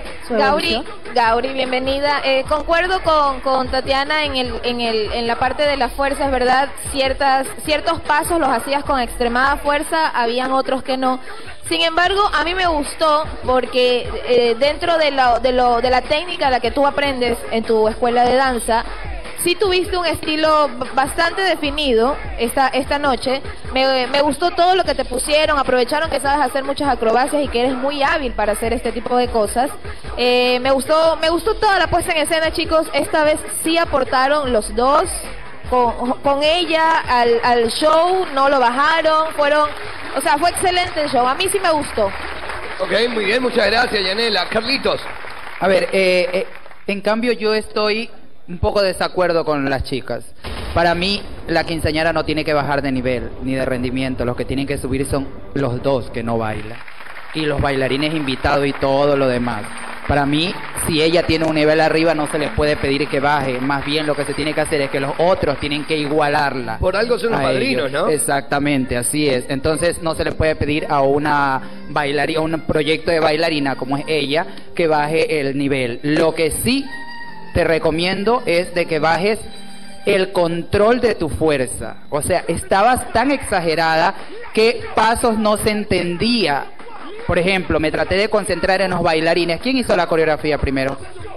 Gauri, bienvenida. Concuerdo con Tatiana en la parte de la fuerza, es verdad, ciertos pasos los hacías con extremada fuerza, habían otros que no. Sin embargo, a mí me gustó porque dentro de la técnica la que tú aprendes en tu escuela de danza, sí tuviste un estilo bastante definido esta noche. Me gustó todo lo que te pusieron, aprovecharon que sabes hacer muchas acrobacias y que eres muy hábil para hacer este tipo de cosas. Me gustó toda la puesta en escena, chicos. Esta vez sí aportaron los dos con ella al show, no lo bajaron, o sea, fue excelente el show. A mí sí me gustó. Ok, muy bien, muchas gracias, Yanela. Carlitos. A ver, en cambio yo estoy un poco de desacuerdo con las chicas. Para mí, la quinceañera no tiene que bajar de nivel ni de rendimiento. Los que tienen que subir son los dos que no bailan. Y los bailarines invitados y todo lo demás. Para mí, si ella tiene un nivel arriba, no se le puede pedir que baje. Más bien lo que se tiene que hacer es que los otros tienen que igualarla. Por algo son los padrinos, ellos. ¿no? Exactamente, así es. Entonces no se le puede pedir a una bailarina, a un proyecto de bailarina como es ella, que baje el nivel. Lo que sí te recomiendo es de que bajes el control de tu fuerza. O sea, estabas tan exagerada que pasos no se entendía. Por ejemplo, me traté de concentrar en los bailarines. ¿Quién hizo la coreografía primero?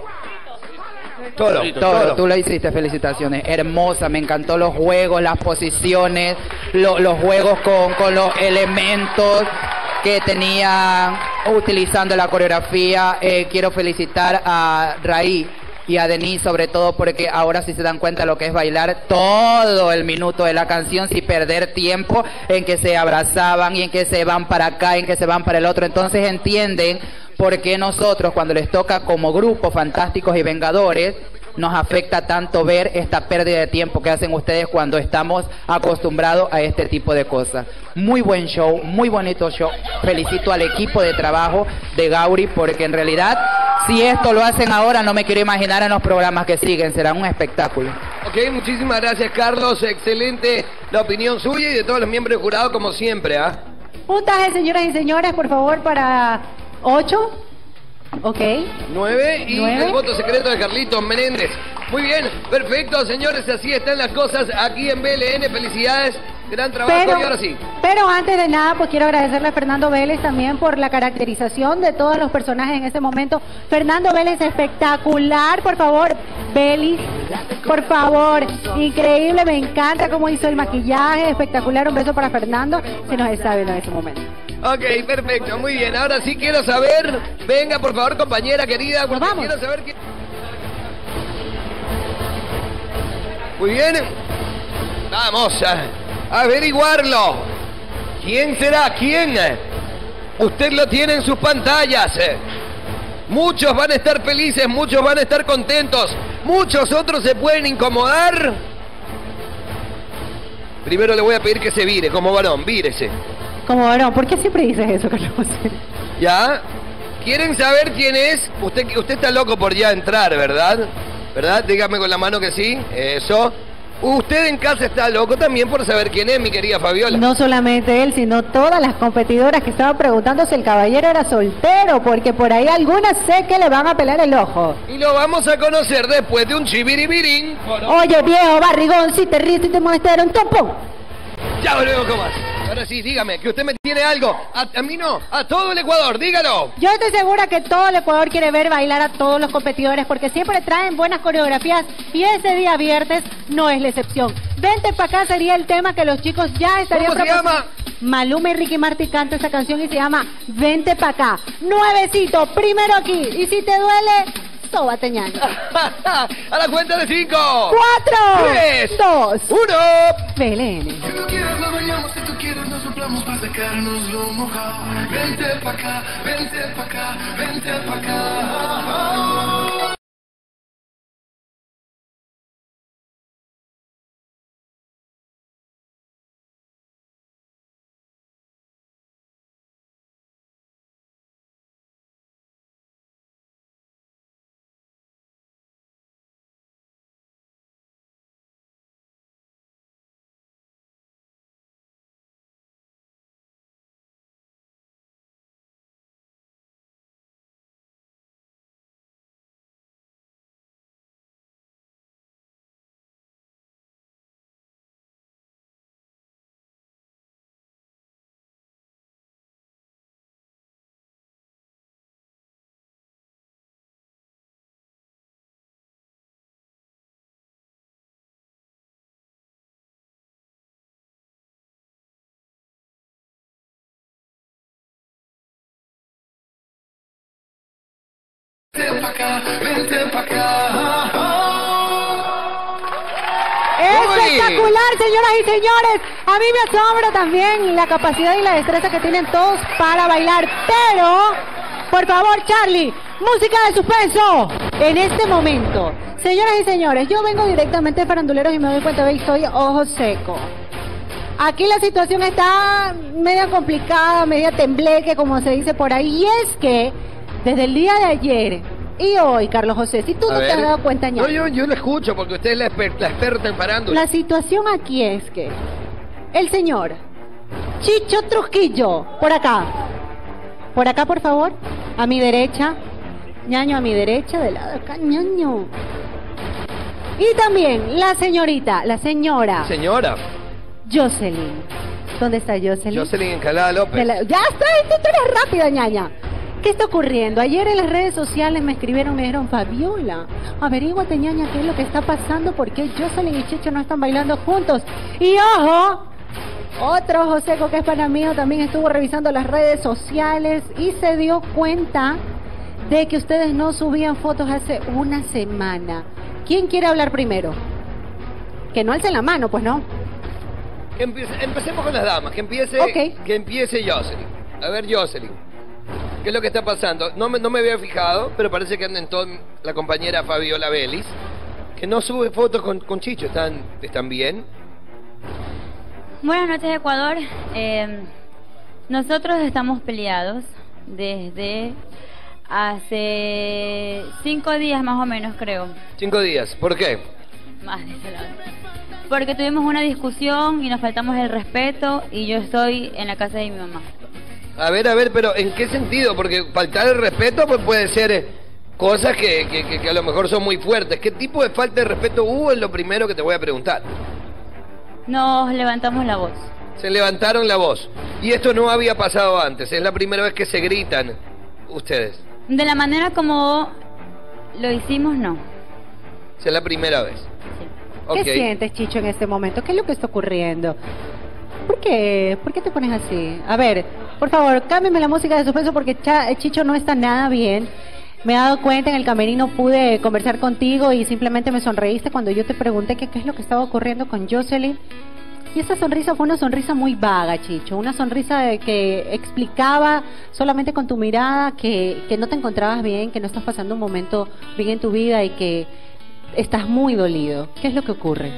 Todo. Tú lo hiciste, felicitaciones. Hermosa, me encantó los juegos, las posiciones, los juegos con los elementos que tenían utilizando la coreografía. Quiero felicitar a Raí y a Denise sobre todo porque ahora sí se dan cuenta de lo que es bailar todo el minuto de la canción sin perder tiempo en que se abrazaban y en que se van para acá, en que se van para el otro. Entonces entienden por qué nosotros cuando les toca como grupo Fantásticos y Vengadores nos afecta tanto ver esta pérdida de tiempo que hacen ustedes cuando estamos acostumbrados a este tipo de cosas. Muy buen show, muy bonito show. Felicito al equipo de trabajo de Gauri porque en realidad si esto lo hacen ahora no me quiero imaginar en los programas que siguen, será un espectáculo. Ok, muchísimas gracias, Carlos. Excelente la opinión suya y de todos los miembros del jurado como siempre, ¿ah? Puntaje, señoras y señores, por favor, para 8. Ok. 9 y 9. el voto secreto de Carlitos Menéndez. Muy bien, perfecto, señores, así están las cosas aquí en BLN. Felicidades, gran trabajo y ahora sí. Pero antes de nada, pues quiero agradecerle a Fernando Vélez también por la caracterización de todos los personajes en este momento. Fernando Vélez, espectacular, por favor. Vélez, por favor, increíble, me encanta cómo hizo el maquillaje, espectacular. Un beso para Fernando, se nos está viendo en este momento. Ok, perfecto, muy bien. Ahora sí quiero saber, venga por favor compañera querida, porque quiero saber quién... Muy bien, vamos a averiguarlo. ¿Quién será? ¿Quién? Usted lo tiene en sus pantallas. Muchos van a estar felices, muchos van a estar contentos, muchos otros se pueden incomodar. Primero le voy a pedir que se vire como varón, vírese. Como varón, ¿por qué siempre dices eso, Carlos? ¿Ya? ¿Quieren saber quién es? Usted está loco por ya entrar, ¿verdad? ¿Verdad? Dígame con la mano que sí. Eso. Usted en casa está loco también por saber quién es, mi querida Fabiola. No solamente él, sino todas las competidoras que estaban preguntando si el caballero era soltero, porque por ahí algunas sé que le van a pelar el ojo. Y lo vamos a conocer después de un chibiribirín. Oye, viejo barrigón, si te ríes y te molestaron, topo. Ya volvemos con más. Ahora sí, dígame, que usted me tiene algo. A mí no, a todo el Ecuador, dígalo. Yo estoy segura que todo el Ecuador quiere ver bailar a todos los competidores porque siempre traen buenas coreografías y ese día viernes no es la excepción. Vente para acá sería el tema que los chicos ya estarían... ¿Cómo se llama? Maluma y Ricky Martin canta esa canción y se llama Vente pa' acá. Nuevecito, primero aquí. Y si te duele, sobateñando. A la cuenta de 5. 4. 3. 2. 1. BLN. Si tú quieres lo bailamos, si tú quieres nos soplamos para sacarnos lo mojado. Vente pa' acá, vente pa' acá, vente pa' acá. pa' acá, vente pa' acá. Espectacular, señoras y señores. A mí me asombra también la capacidad y la destreza que tienen todos para bailar. Pero, por favor, Charlie, música de suspenso en este momento. Señoras y señores, yo vengo directamente de Faranduleros y me doy cuenta de que estoy ojo seco. Aquí la situación está media complicada, media tembleque, como se dice por ahí. Y es que desde el día de ayer y hoy, Carlos José, si tú no te has dado cuenta, No, yo lo escucho porque usted es la experta en farándula. La situación aquí es que el señor Chicho Trujillo, por acá, por favor, a mi derecha, ñaño a mi derecha, de lado acá, ñaño. Y también la señora Jocelyn. ¿Dónde está Jocelyn? Jocelyn Encalada López. Ya está, tú eres rápida, ñaña. ¿Qué está ocurriendo? Ayer en las redes sociales me escribieron, me dijeron, Fabiola, averíguate, ñaña, qué es lo que está pasando, por qué Jocelyn y Chicho no están bailando juntos. Y ojo, otro ojo seco que es para mí también estuvo revisando las redes sociales y se dio cuenta de que ustedes no subían fotos hace una semana. ¿Quién quiere hablar primero? Que no alce la mano, pues no. Empecemos con las damas, que empiece Jocelyn. A ver, Jocelyn, ¿qué es lo que está pasando? No me había fijado, pero parece que anda en todo la compañera Fabiola Vélez, que no sube fotos con Chicho. ¿Están bien? Buenas noches, Ecuador. Nosotros estamos peleados desde hace 5 días más o menos, creo. 5 días, ¿por qué? Más de ese lado. Porque tuvimos una discusión y nos faltamos el respeto y yo estoy en la casa de mi mamá. A ver, pero ¿en qué sentido? Porque faltar el respeto pues puede ser cosas que a lo mejor son muy fuertes. ¿Qué tipo de falta de respeto hubo? Es lo primero que te voy a preguntar. Nos levantamos la voz. Se levantaron la voz. Y esto no había pasado antes. Es la primera vez que se gritan ustedes. De la manera como lo hicimos, no. Es la primera vez. ¿Qué sientes, Chicho, en este momento? ¿Qué es lo que está ocurriendo? ¿Por qué? ¿Por qué te pones así? A ver, por favor, cámbiame la música de suspenso porque Chicho no está nada bien. Me he dado cuenta, en el camerino pude conversar contigo y simplemente me sonreíste cuando yo te pregunté qué es lo que estaba ocurriendo con Jocelyn. Y esa sonrisa fue una sonrisa muy vaga, Chicho. Una sonrisa de que explicaba solamente con tu mirada que no te encontrabas bien, que no estás pasando un momento bien en tu vida y que estás muy dolido. ¿Qué es lo que ocurre?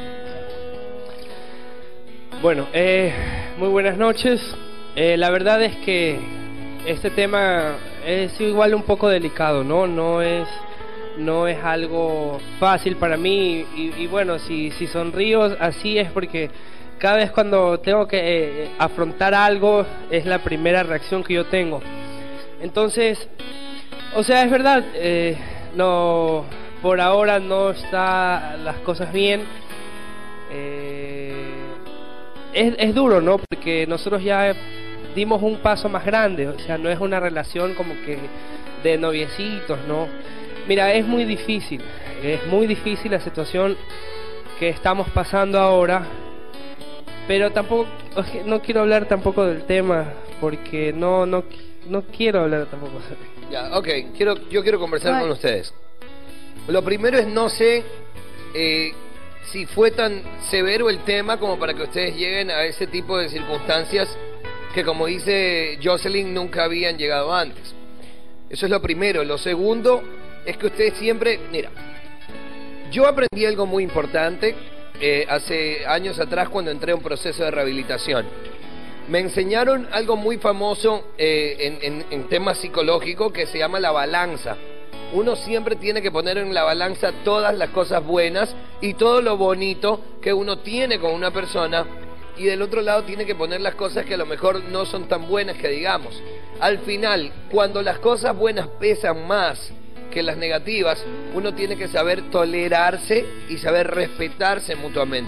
Bueno, muy buenas noches. La verdad es que este tema es igual un poco delicado, ¿no? No es algo fácil para mí y bueno, si sonrío así es porque cada vez cuando tengo que afrontar algo es la primera reacción que yo tengo. Entonces, o sea, es verdad, no, por ahora no están las cosas bien. Es duro, ¿no? Porque nosotros ya dimos un paso más grande, o sea, no es una relación como que de noviecitos, ¿no? Mira, es muy difícil la situación que estamos pasando ahora, pero tampoco, no quiero hablar tampoco del tema, porque no quiero hablar tampoco. Ya, ok, yo quiero conversar con ustedes. Lo primero es, no sé si fue tan severo el tema como para que ustedes lleguen a ese tipo de circunstancias que, como dice Jocelyn, nunca habían llegado antes. Eso es lo primero. Lo segundo es que ustedes siempre... Mira, yo aprendí algo muy importante hace años atrás cuando entré a un proceso de rehabilitación. Me enseñaron algo muy famoso en temas psicológicos que se llama la balanza. Uno siempre tiene que poner en la balanza todas las cosas buenas y todo lo bonito que uno tiene con una persona, y del otro lado tiene que poner las cosas que a lo mejor no son tan buenas que digamos. Al final, cuando las cosas buenas pesan más que las negativas, uno tiene que saber tolerarse y saber respetarse mutuamente.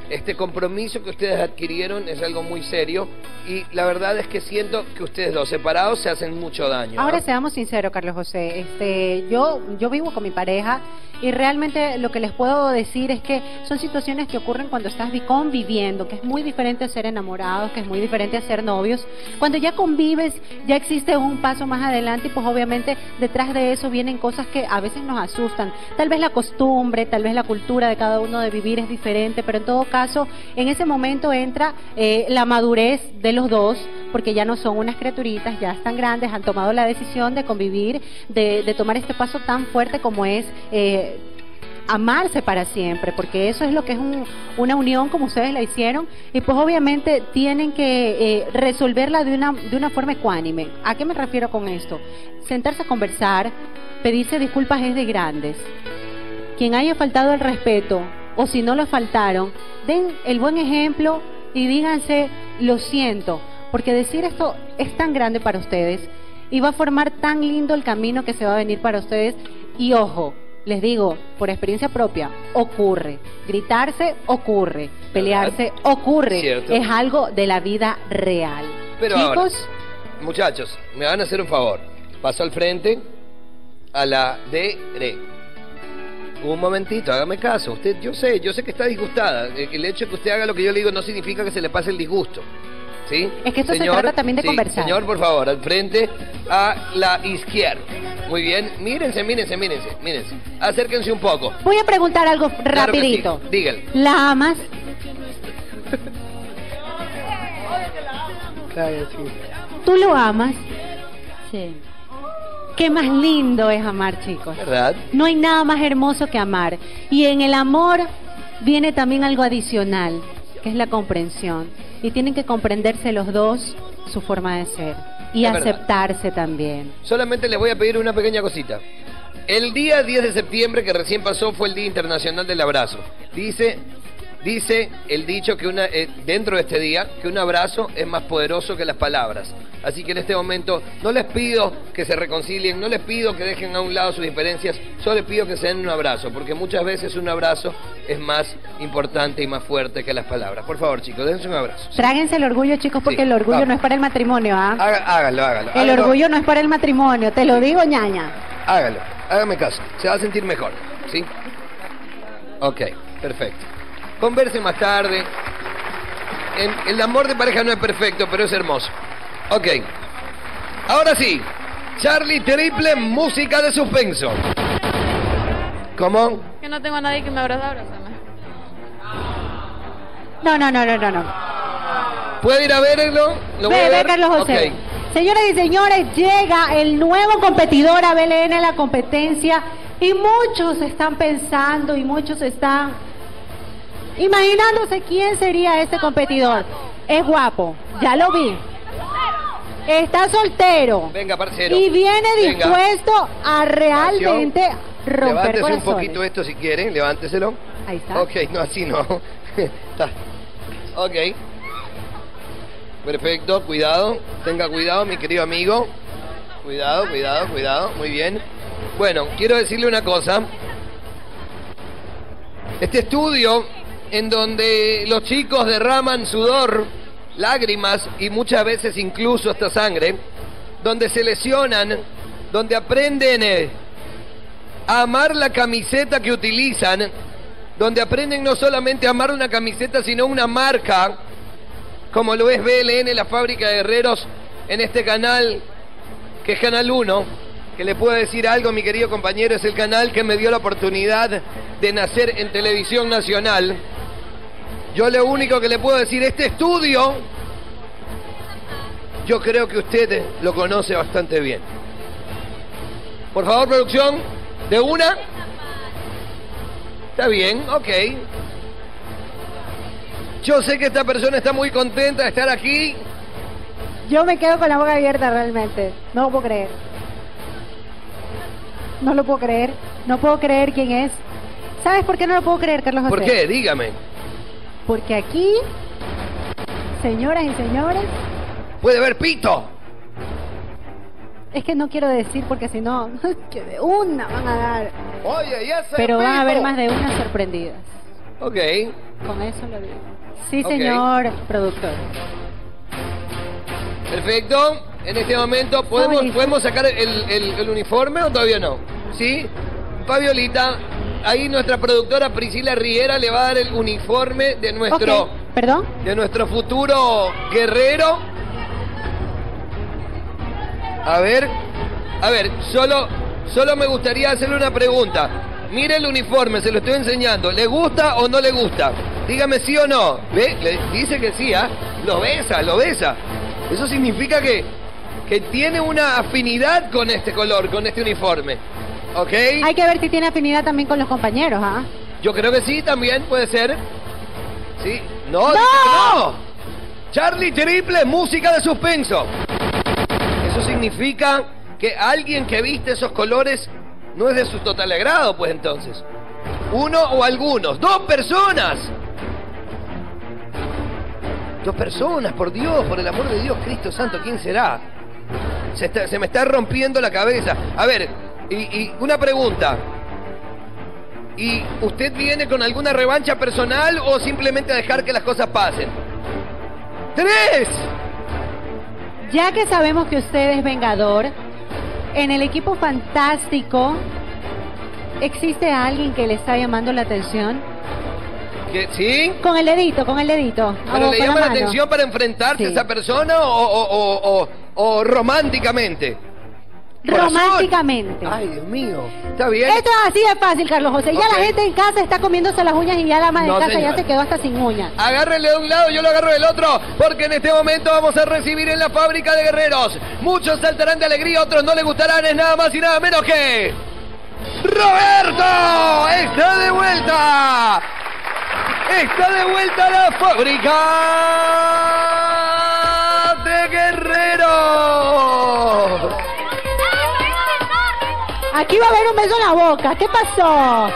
Este compromiso que ustedes adquirieron es algo muy serio y la verdad es que siento que ustedes dos separados se hacen mucho daño. Ahora seamos sinceros, Carlos José. Yo vivo con mi pareja y realmente lo que les puedo decir es que son situaciones que ocurren cuando estás conviviendo, que es muy diferente a ser enamorados, que es muy diferente a ser novios. Cuando ya convives, ya existe un paso más adelante y pues obviamente detrás de eso vienen cosas que a veces nos asustan. Tal vez la costumbre, tal vez la cultura de cada uno de vivir es diferente, pero en todo caso, en ese momento entra la madurez de los dos, porque ya no son unas criaturitas, ya están grandes, han tomado la decisión de convivir, de tomar este paso tan fuerte como es amarse para siempre, porque eso es lo que es una unión como ustedes la hicieron, y pues obviamente tienen que resolverla de una forma ecuánime. ¿A qué me refiero con esto? Sentarse a conversar, pedirse disculpas es de grandes. Quien haya faltado el respeto, o si no lo faltaron, den el buen ejemplo y díganse, lo siento, porque decir esto es tan grande para ustedes y va a formar tan lindo el camino que se va a venir para ustedes. Y ojo, les digo, por experiencia propia, ocurre. Gritarse ocurre, pelearse ocurre. Cierto. Es algo de la vida real. Pero chicos, ahora, muchachos, me van a hacer un favor. Paso al frente a la DR. Un momentito, hágame caso. Usted, yo sé que está disgustada. El hecho de que usted haga lo que yo le digo no significa que se le pase el disgusto. ¿Sí? Es que esto se trata también de conversar. Señor, por favor, al frente a la izquierda. Muy bien, mírense. Acérquense un poco. voy a preguntar algo Claro que rapidito. sí. Dígale. ¿La amas? ¿Tú lo amas? Sí. Qué más lindo es amar, chicos. ¿Verdad? No hay nada más hermoso que amar. Y en el amor viene también algo adicional, que es la comprensión. Y tienen que comprenderse los dos su forma de ser. Y Es verdad. aceptarse también. Solamente les voy a pedir una pequeña cosita. El día 10 de septiembre que recién pasó fue el Día Internacional del Abrazo. Dice el dicho que dentro de este día que un abrazo es más poderoso que las palabras. Así que en este momento no les pido que se reconcilien, no les pido que dejen a un lado sus diferencias, solo les pido que se den un abrazo, porque muchas veces un abrazo es más importante y más fuerte que las palabras. Por favor, chicos, dense un abrazo. Tráguense el orgullo, chicos, porque Sí, el orgullo vamos. no es para el matrimonio, ¿ah? Hágalo. El orgullo no es para el matrimonio, te lo digo, ñaña. Hágalo, hágame caso, se va a sentir mejor, ¿sí? Ok, perfecto. Conversen más tarde. El amor de pareja no es perfecto, pero es hermoso. Ok, ahora sí, Charlie Triple, música de suspenso. ¿Cómo? Que no tengo a nadie que me abrázame. No. ¿Puede ir a verlo? ¿Lo voy a Ve, ver? Carlos José. Ok. Señoras y señores, llega el nuevo competidor a BLN en la competencia y muchos están pensando y muchos están imaginándose quién sería este competidor. Es guapo, ya lo vi. Está soltero. Venga, parcero. Y viene Venga. dispuesto a realmente romper Levántese un corazones. poquito esto si quieren, levánteselo. Ahí está. Ok, no, así no. Está. Ok. Perfecto, cuidado. Tenga cuidado, mi querido amigo. Cuidado. Muy bien. Bueno, quiero decirle una cosa. Este estudio en donde los chicos derraman sudor, lágrimas y muchas veces incluso hasta sangre, donde se lesionan, donde aprenden a amar la camiseta que utilizan, donde aprenden no solamente a amar una camiseta, sino una marca, como lo es BLN, la fábrica de guerreros, en este canal, que es Canal 1, que le puedo decir algo, mi querido compañero, es el canal que me dio la oportunidad de nacer en televisión nacional. Yo lo único que le puedo decir, este estudio, yo creo que usted lo conoce bastante bien. Por favor, producción, ¿de una? Está bien, ok. Yo sé que esta persona está muy contenta de estar aquí. Yo me quedo con la boca abierta realmente. No lo puedo creer. No lo puedo creer. No puedo creer quién es. ¿Sabes por qué no lo puedo creer, Carlos José? ¿Por qué? Dígame. Porque aquí, señoras y señores, Puede haber pito. es que no quiero decir porque si no, que de una van a dar. Oye, ya se Pero van a haber pito. más de una sorprendidas. Ok. Con eso lo digo. Sí, Ok. señor productor. Perfecto. En este momento, ¿podemos sacar el uniforme o todavía no? ¿Sí? Fabiolita, ahí nuestra productora Priscila Riera le va a dar el uniforme de nuestro... Ok. ¿Perdón? De nuestro futuro guerrero. A ver, solo me gustaría hacerle una pregunta. Mire el uniforme, se lo estoy enseñando. ¿Le gusta o no le gusta? Dígame sí o no. ¿Ve? Le dice que sí, ¿ah? Lo besa. Eso significa que tiene una afinidad con este color, con este uniforme. ¿Ok? Hay que ver si tiene afinidad también con los compañeros, ¿ah? Yo creo que sí, también puede ser. Sí. No, ¡No! dice que no. Charlie Triple, música de suspenso. Eso significa que alguien que viste esos colores no es de su total agrado, pues entonces. Uno o algunos. ¡Dos personas! Dos personas, por Dios, por el amor de Dios, Cristo Santo, ¿quién será? Se me está rompiendo la cabeza. A ver, y una pregunta. ¿Y usted viene con alguna revancha personal o simplemente a dejar que las cosas pasen? ¡Tres! Ya que sabemos que usted es vengador, en el equipo fantástico, ¿existe alguien que le está llamando la atención? ¿Qué? ¿Sí? Con el dedito. ¿Pero le llama la atención para enfrentarse a esa persona o románticamente? Románticamente. Ay, Dios mío. Está bien. Esto es así de fácil, Carlos José. Ya Ok. la gente en casa está comiéndose las uñas y ya la ama de No, casa señor. ya se quedó hasta sin uñas. Agárrenle de un lado, yo lo agarro del otro, porque en este momento vamos a recibir en la fábrica de guerreros. Muchos saltarán de alegría, otros no les gustarán, es nada más y nada menos que... ¡Roberto! ¡Está de vuelta! ¡Está de vuelta a la fábrica de guerreros! Aquí va a haber un beso en la boca. ¿Qué pasó?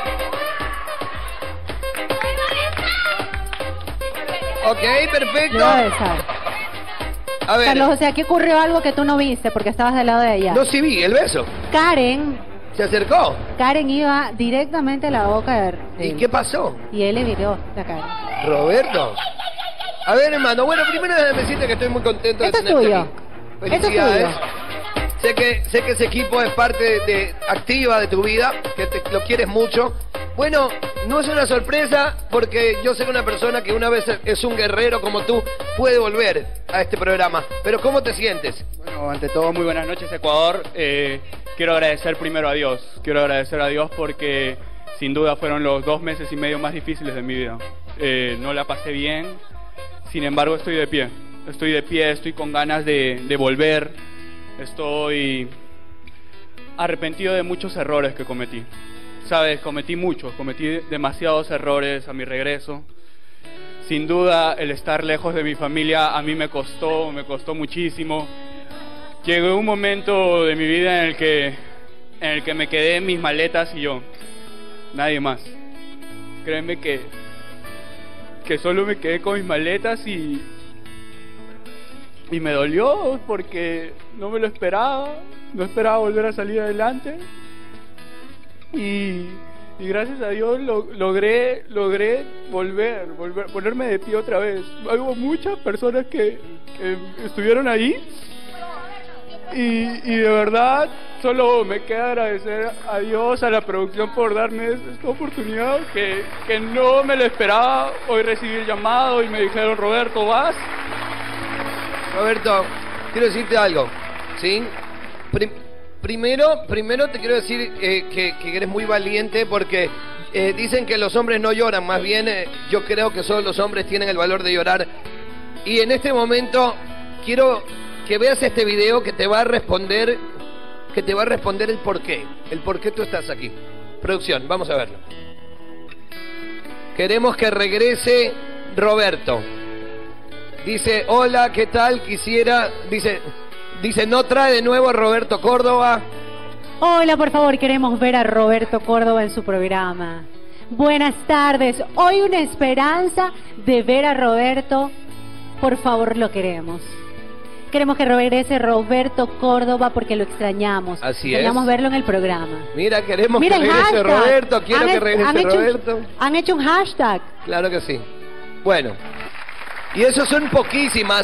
Ok, perfecto. Le voy a besar. A ver. Carlos José, aquí ocurrió algo que tú no viste porque estabas del lado de ella. No, sí vi el beso. Karen ¿Se acercó? iba directamente a la boca de ¿Y él. qué pasó? Y él le miró la cara. Roberto. A ver, hermano, bueno, primero déjame decirte que estoy muy contento Esto de es tenerte tuyo. aquí. Esto es Felicidades. tuyo. Sé que ese equipo es parte activa de tu vida, que lo quieres mucho. Bueno, no es una sorpresa porque yo sé que una persona que una vez es un guerrero como tú puede volver a este programa. Pero ¿cómo te sientes? Bueno, ante todo, muy buenas noches, Ecuador. Quiero agradecer primero a Dios. Quiero agradecer a Dios porque sin duda fueron los 2 meses y medio más difíciles de mi vida. No la pasé bien, sin embargo estoy de pie. Estoy con ganas de volver. Estoy arrepentido de muchos errores que cometí. Sabes, cometí demasiados errores a mi regreso. Sin duda, el estar lejos de mi familia a mí me costó muchísimo. Llegó un momento de mi vida en el que me quedé en mis maletas y yo, nadie más. Créeme que solo me quedé con mis maletas y me dolió porque no me lo esperaba, no esperaba volver a salir adelante y gracias a Dios logré volver, ponerme de pie otra vez. Hubo muchas personas que estuvieron ahí y de verdad solo me queda agradecer a Dios, a la producción por darme esta oportunidad que no me lo esperaba. Hoy recibí el llamado y me dijeron, Roberto, ¿vas? Roberto, quiero decirte algo, ¿sí? Primero te quiero decir que eres muy valiente porque dicen que los hombres no lloran, más bien yo creo que solo los hombres tienen el valor de llorar. Y en este momento quiero que veas este video que te va a responder el por qué tú estás aquí. Producción, vamos a verlo. Queremos que regrese Roberto. Dice, hola, ¿qué tal? Quisiera, dice, no trae de nuevo a Roberto Córdoba. Hola, por favor, queremos ver a Roberto Córdoba en su programa. Buenas tardes. Hoy una esperanza de ver a Roberto. Por favor, lo queremos. Queremos que regrese Roberto Córdoba porque lo extrañamos. Así Queríamos es. verlo en el programa. Mira, queremos Mira que el regrese hashtag. Roberto. Quiero que regrese Roberto. Han hecho un hashtag. Claro que sí. Bueno, y eso son poquísimas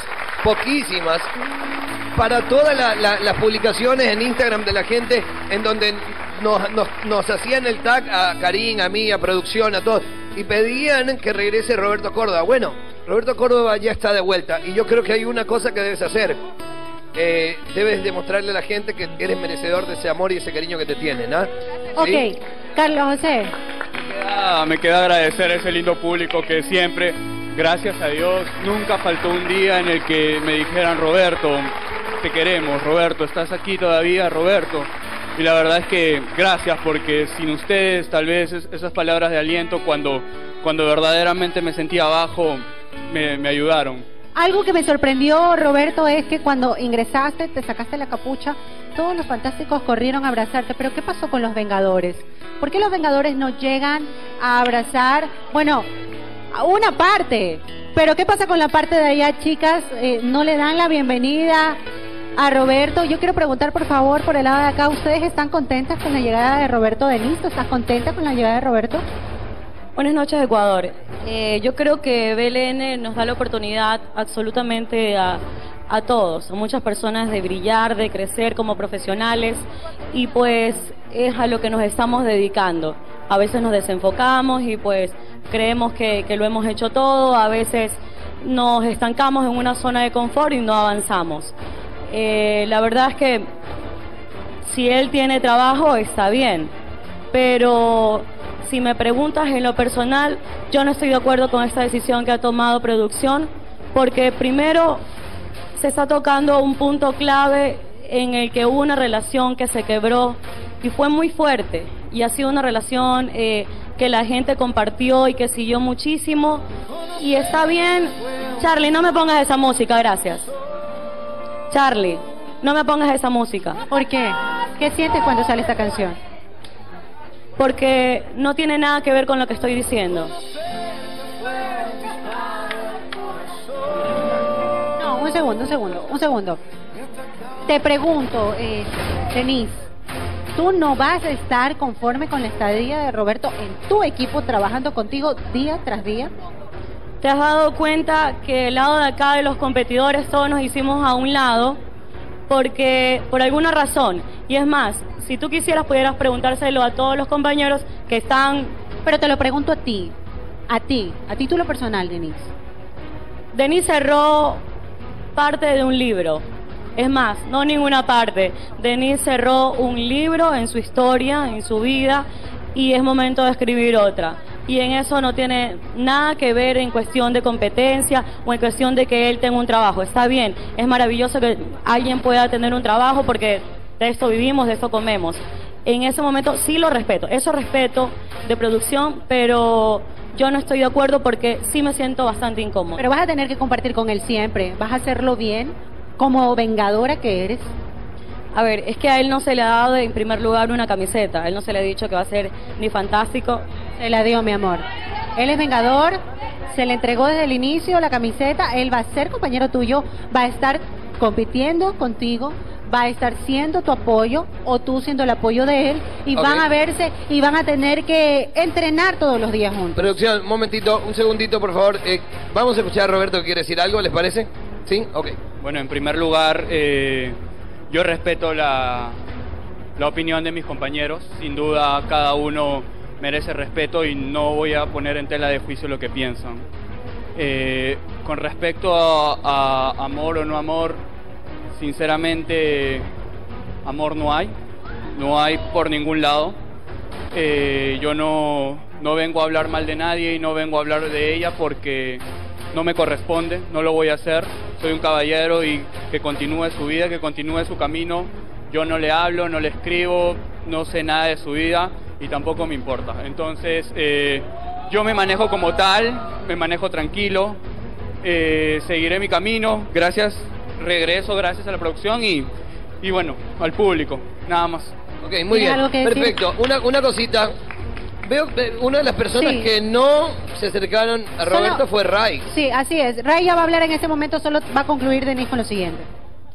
para todas las publicaciones en Instagram de la gente en donde nos hacían el tag a Karim, a mí, a producción, a todos, y pedían que regrese Roberto Córdoba. Bueno, Roberto Córdoba ya está de vuelta y yo creo que hay una cosa que debes hacer. Debes demostrarle a la gente que eres merecedor de ese amor y ese cariño que te tienen, ¿ah? ¿Sí? Ok, Carlos José. Me queda agradecer a ese lindo público que siempre, gracias a Dios, nunca faltó un día en el que me dijeran: Roberto, te queremos, Roberto, estás aquí todavía, Roberto. Y la verdad es que gracias, porque sin ustedes tal vez esas palabras de aliento cuando verdaderamente me sentía abajo me ayudaron. Algo que me sorprendió, Roberto, es que cuando ingresaste, te sacaste la capucha, todos los fantásticos corrieron a abrazarte. Pero ¿qué pasó con los Vengadores? ¿Por qué los Vengadores no llegan a abrazar? Bueno, a una parte. Pero ¿qué pasa con la parte de allá, chicas? ¿No le dan la bienvenida a Roberto? Yo quiero preguntar, por favor, por el lado de acá, ¿ustedes están contentas con la llegada de Roberto Denise? ¿Estás contenta con la llegada de Roberto? Buenas noches, Ecuador. Yo creo que BLN nos da la oportunidad absolutamente a todos, a muchas personas, de brillar, de crecer como profesionales, y pues es a lo que nos estamos dedicando. A veces nos desenfocamos y pues creemos que lo hemos hecho todo, a veces nos estancamos en una zona de confort y no avanzamos. La verdad es que si él tiene trabajo está bien, pero si me preguntas en lo personal, yo no estoy de acuerdo con esta decisión que ha tomado producción, porque primero se está tocando un punto clave en el que hubo una relación que se quebró y fue muy fuerte, y ha sido una relación que la gente compartió y que siguió muchísimo, y está bien. Charlie, no me pongas esa música, gracias. Charlie, no me pongas esa música. ¿Por qué? ¿Qué sientes cuando sale esta canción? Porque no tiene nada que ver con lo que estoy diciendo. No, un segundo. Te pregunto, Denise, ¿tú no vas a estar conforme con la estadía de Roberto en tu equipo trabajando contigo día tras día? ¿Te has dado cuenta que el lado de acá de los competidores todos nos hicimos a un lado? Porque por alguna razón, y es más, si tú quisieras pudieras preguntárselo a todos los compañeros que están... Pero te lo pregunto a ti, tú lo personal, Denise. Denise cerró parte de un libro, es más, no ninguna parte. Denise cerró un libro en su historia, en su vida, y es momento de escribir otra. Y en eso no tiene nada que ver en cuestión de competencia o en cuestión de que él tenga un trabajo. Está bien, es maravilloso que alguien pueda tener un trabajo porque de esto vivimos, de esto comemos. En ese momento sí lo respeto, eso respeto de producción, pero yo no estoy de acuerdo porque sí me siento bastante incómodo. Pero vas a tener que compartir con él siempre, vas a hacerlo bien, como vengadora que eres. A ver, es que a él no se le ha dado en primer lugar una camiseta, a él no se le ha dicho que va a ser ni fantástico. Se la dio, mi amor. Él es vengador, se le entregó desde el inicio la camiseta, él va a ser compañero tuyo, va a estar compitiendo contigo, va a estar siendo tu apoyo o tú siendo el apoyo de él, y van a verse y van a tener que entrenar todos los días juntos. Producción, un momentito, un segundito, por favor. Vamos a escuchar a Roberto que quiere decir algo, ¿les parece? ¿Sí? Ok. Bueno, en primer lugar, yo respeto la opinión de mis compañeros. Sin duda, cada uno merece respeto y no voy a poner en tela de juicio lo que piensan. Con respecto a amor o no amor, sinceramente, amor no hay por ningún lado. Yo no vengo a hablar mal de nadie y no vengo a hablar de ella porque no me corresponde, no lo voy a hacer. Soy un caballero y que continúe su vida, que continúe su camino. Yo no le hablo, no le escribo, no sé nada de su vida y tampoco me importa. Entonces, yo me manejo como tal, me manejo tranquilo, seguiré mi camino, regreso gracias a la producción y bueno, al público, nada más. Ok, muy bien, perfecto. Una cosita, veo que una de las personas que no se acercaron a Roberto fue Ray. Sí, así es, Ray ya va a hablar en este momento, solo va a concluir Denise con lo siguiente.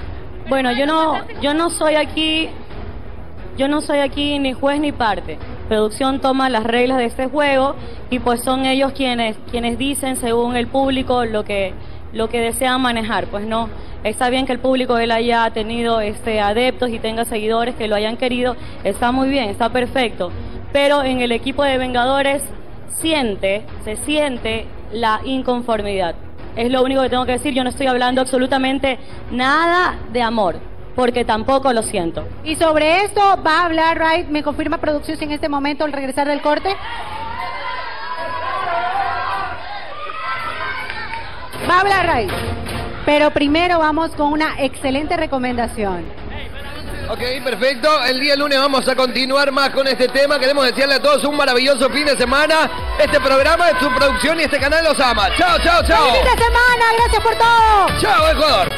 Bueno, yo no soy aquí ni juez ni parte, producción toma las reglas de este juego y pues son ellos quienes dicen según el público lo que desean manejar. Pues no, está bien que el público él haya tenido adeptos y tenga seguidores que lo hayan querido, está muy bien, está perfecto, pero en el equipo de Vengadores se siente la inconformidad. Es lo único que tengo que decir. Yo no estoy hablando absolutamente nada de amor, porque tampoco lo siento. Y sobre esto va a hablar Ray. ¿Me confirma producción si en este momento al regresar del corte? Va a hablar Ray. Pero primero vamos con una excelente recomendación. Ok, perfecto. El día lunes vamos a continuar más con este tema. Queremos desearle a todos un maravilloso fin de semana. Este programa es su producción y este canal los ama. Chao, chao, chao. ¡Feliz fin de semana! ¡Gracias por todo! Chao, Ecuador.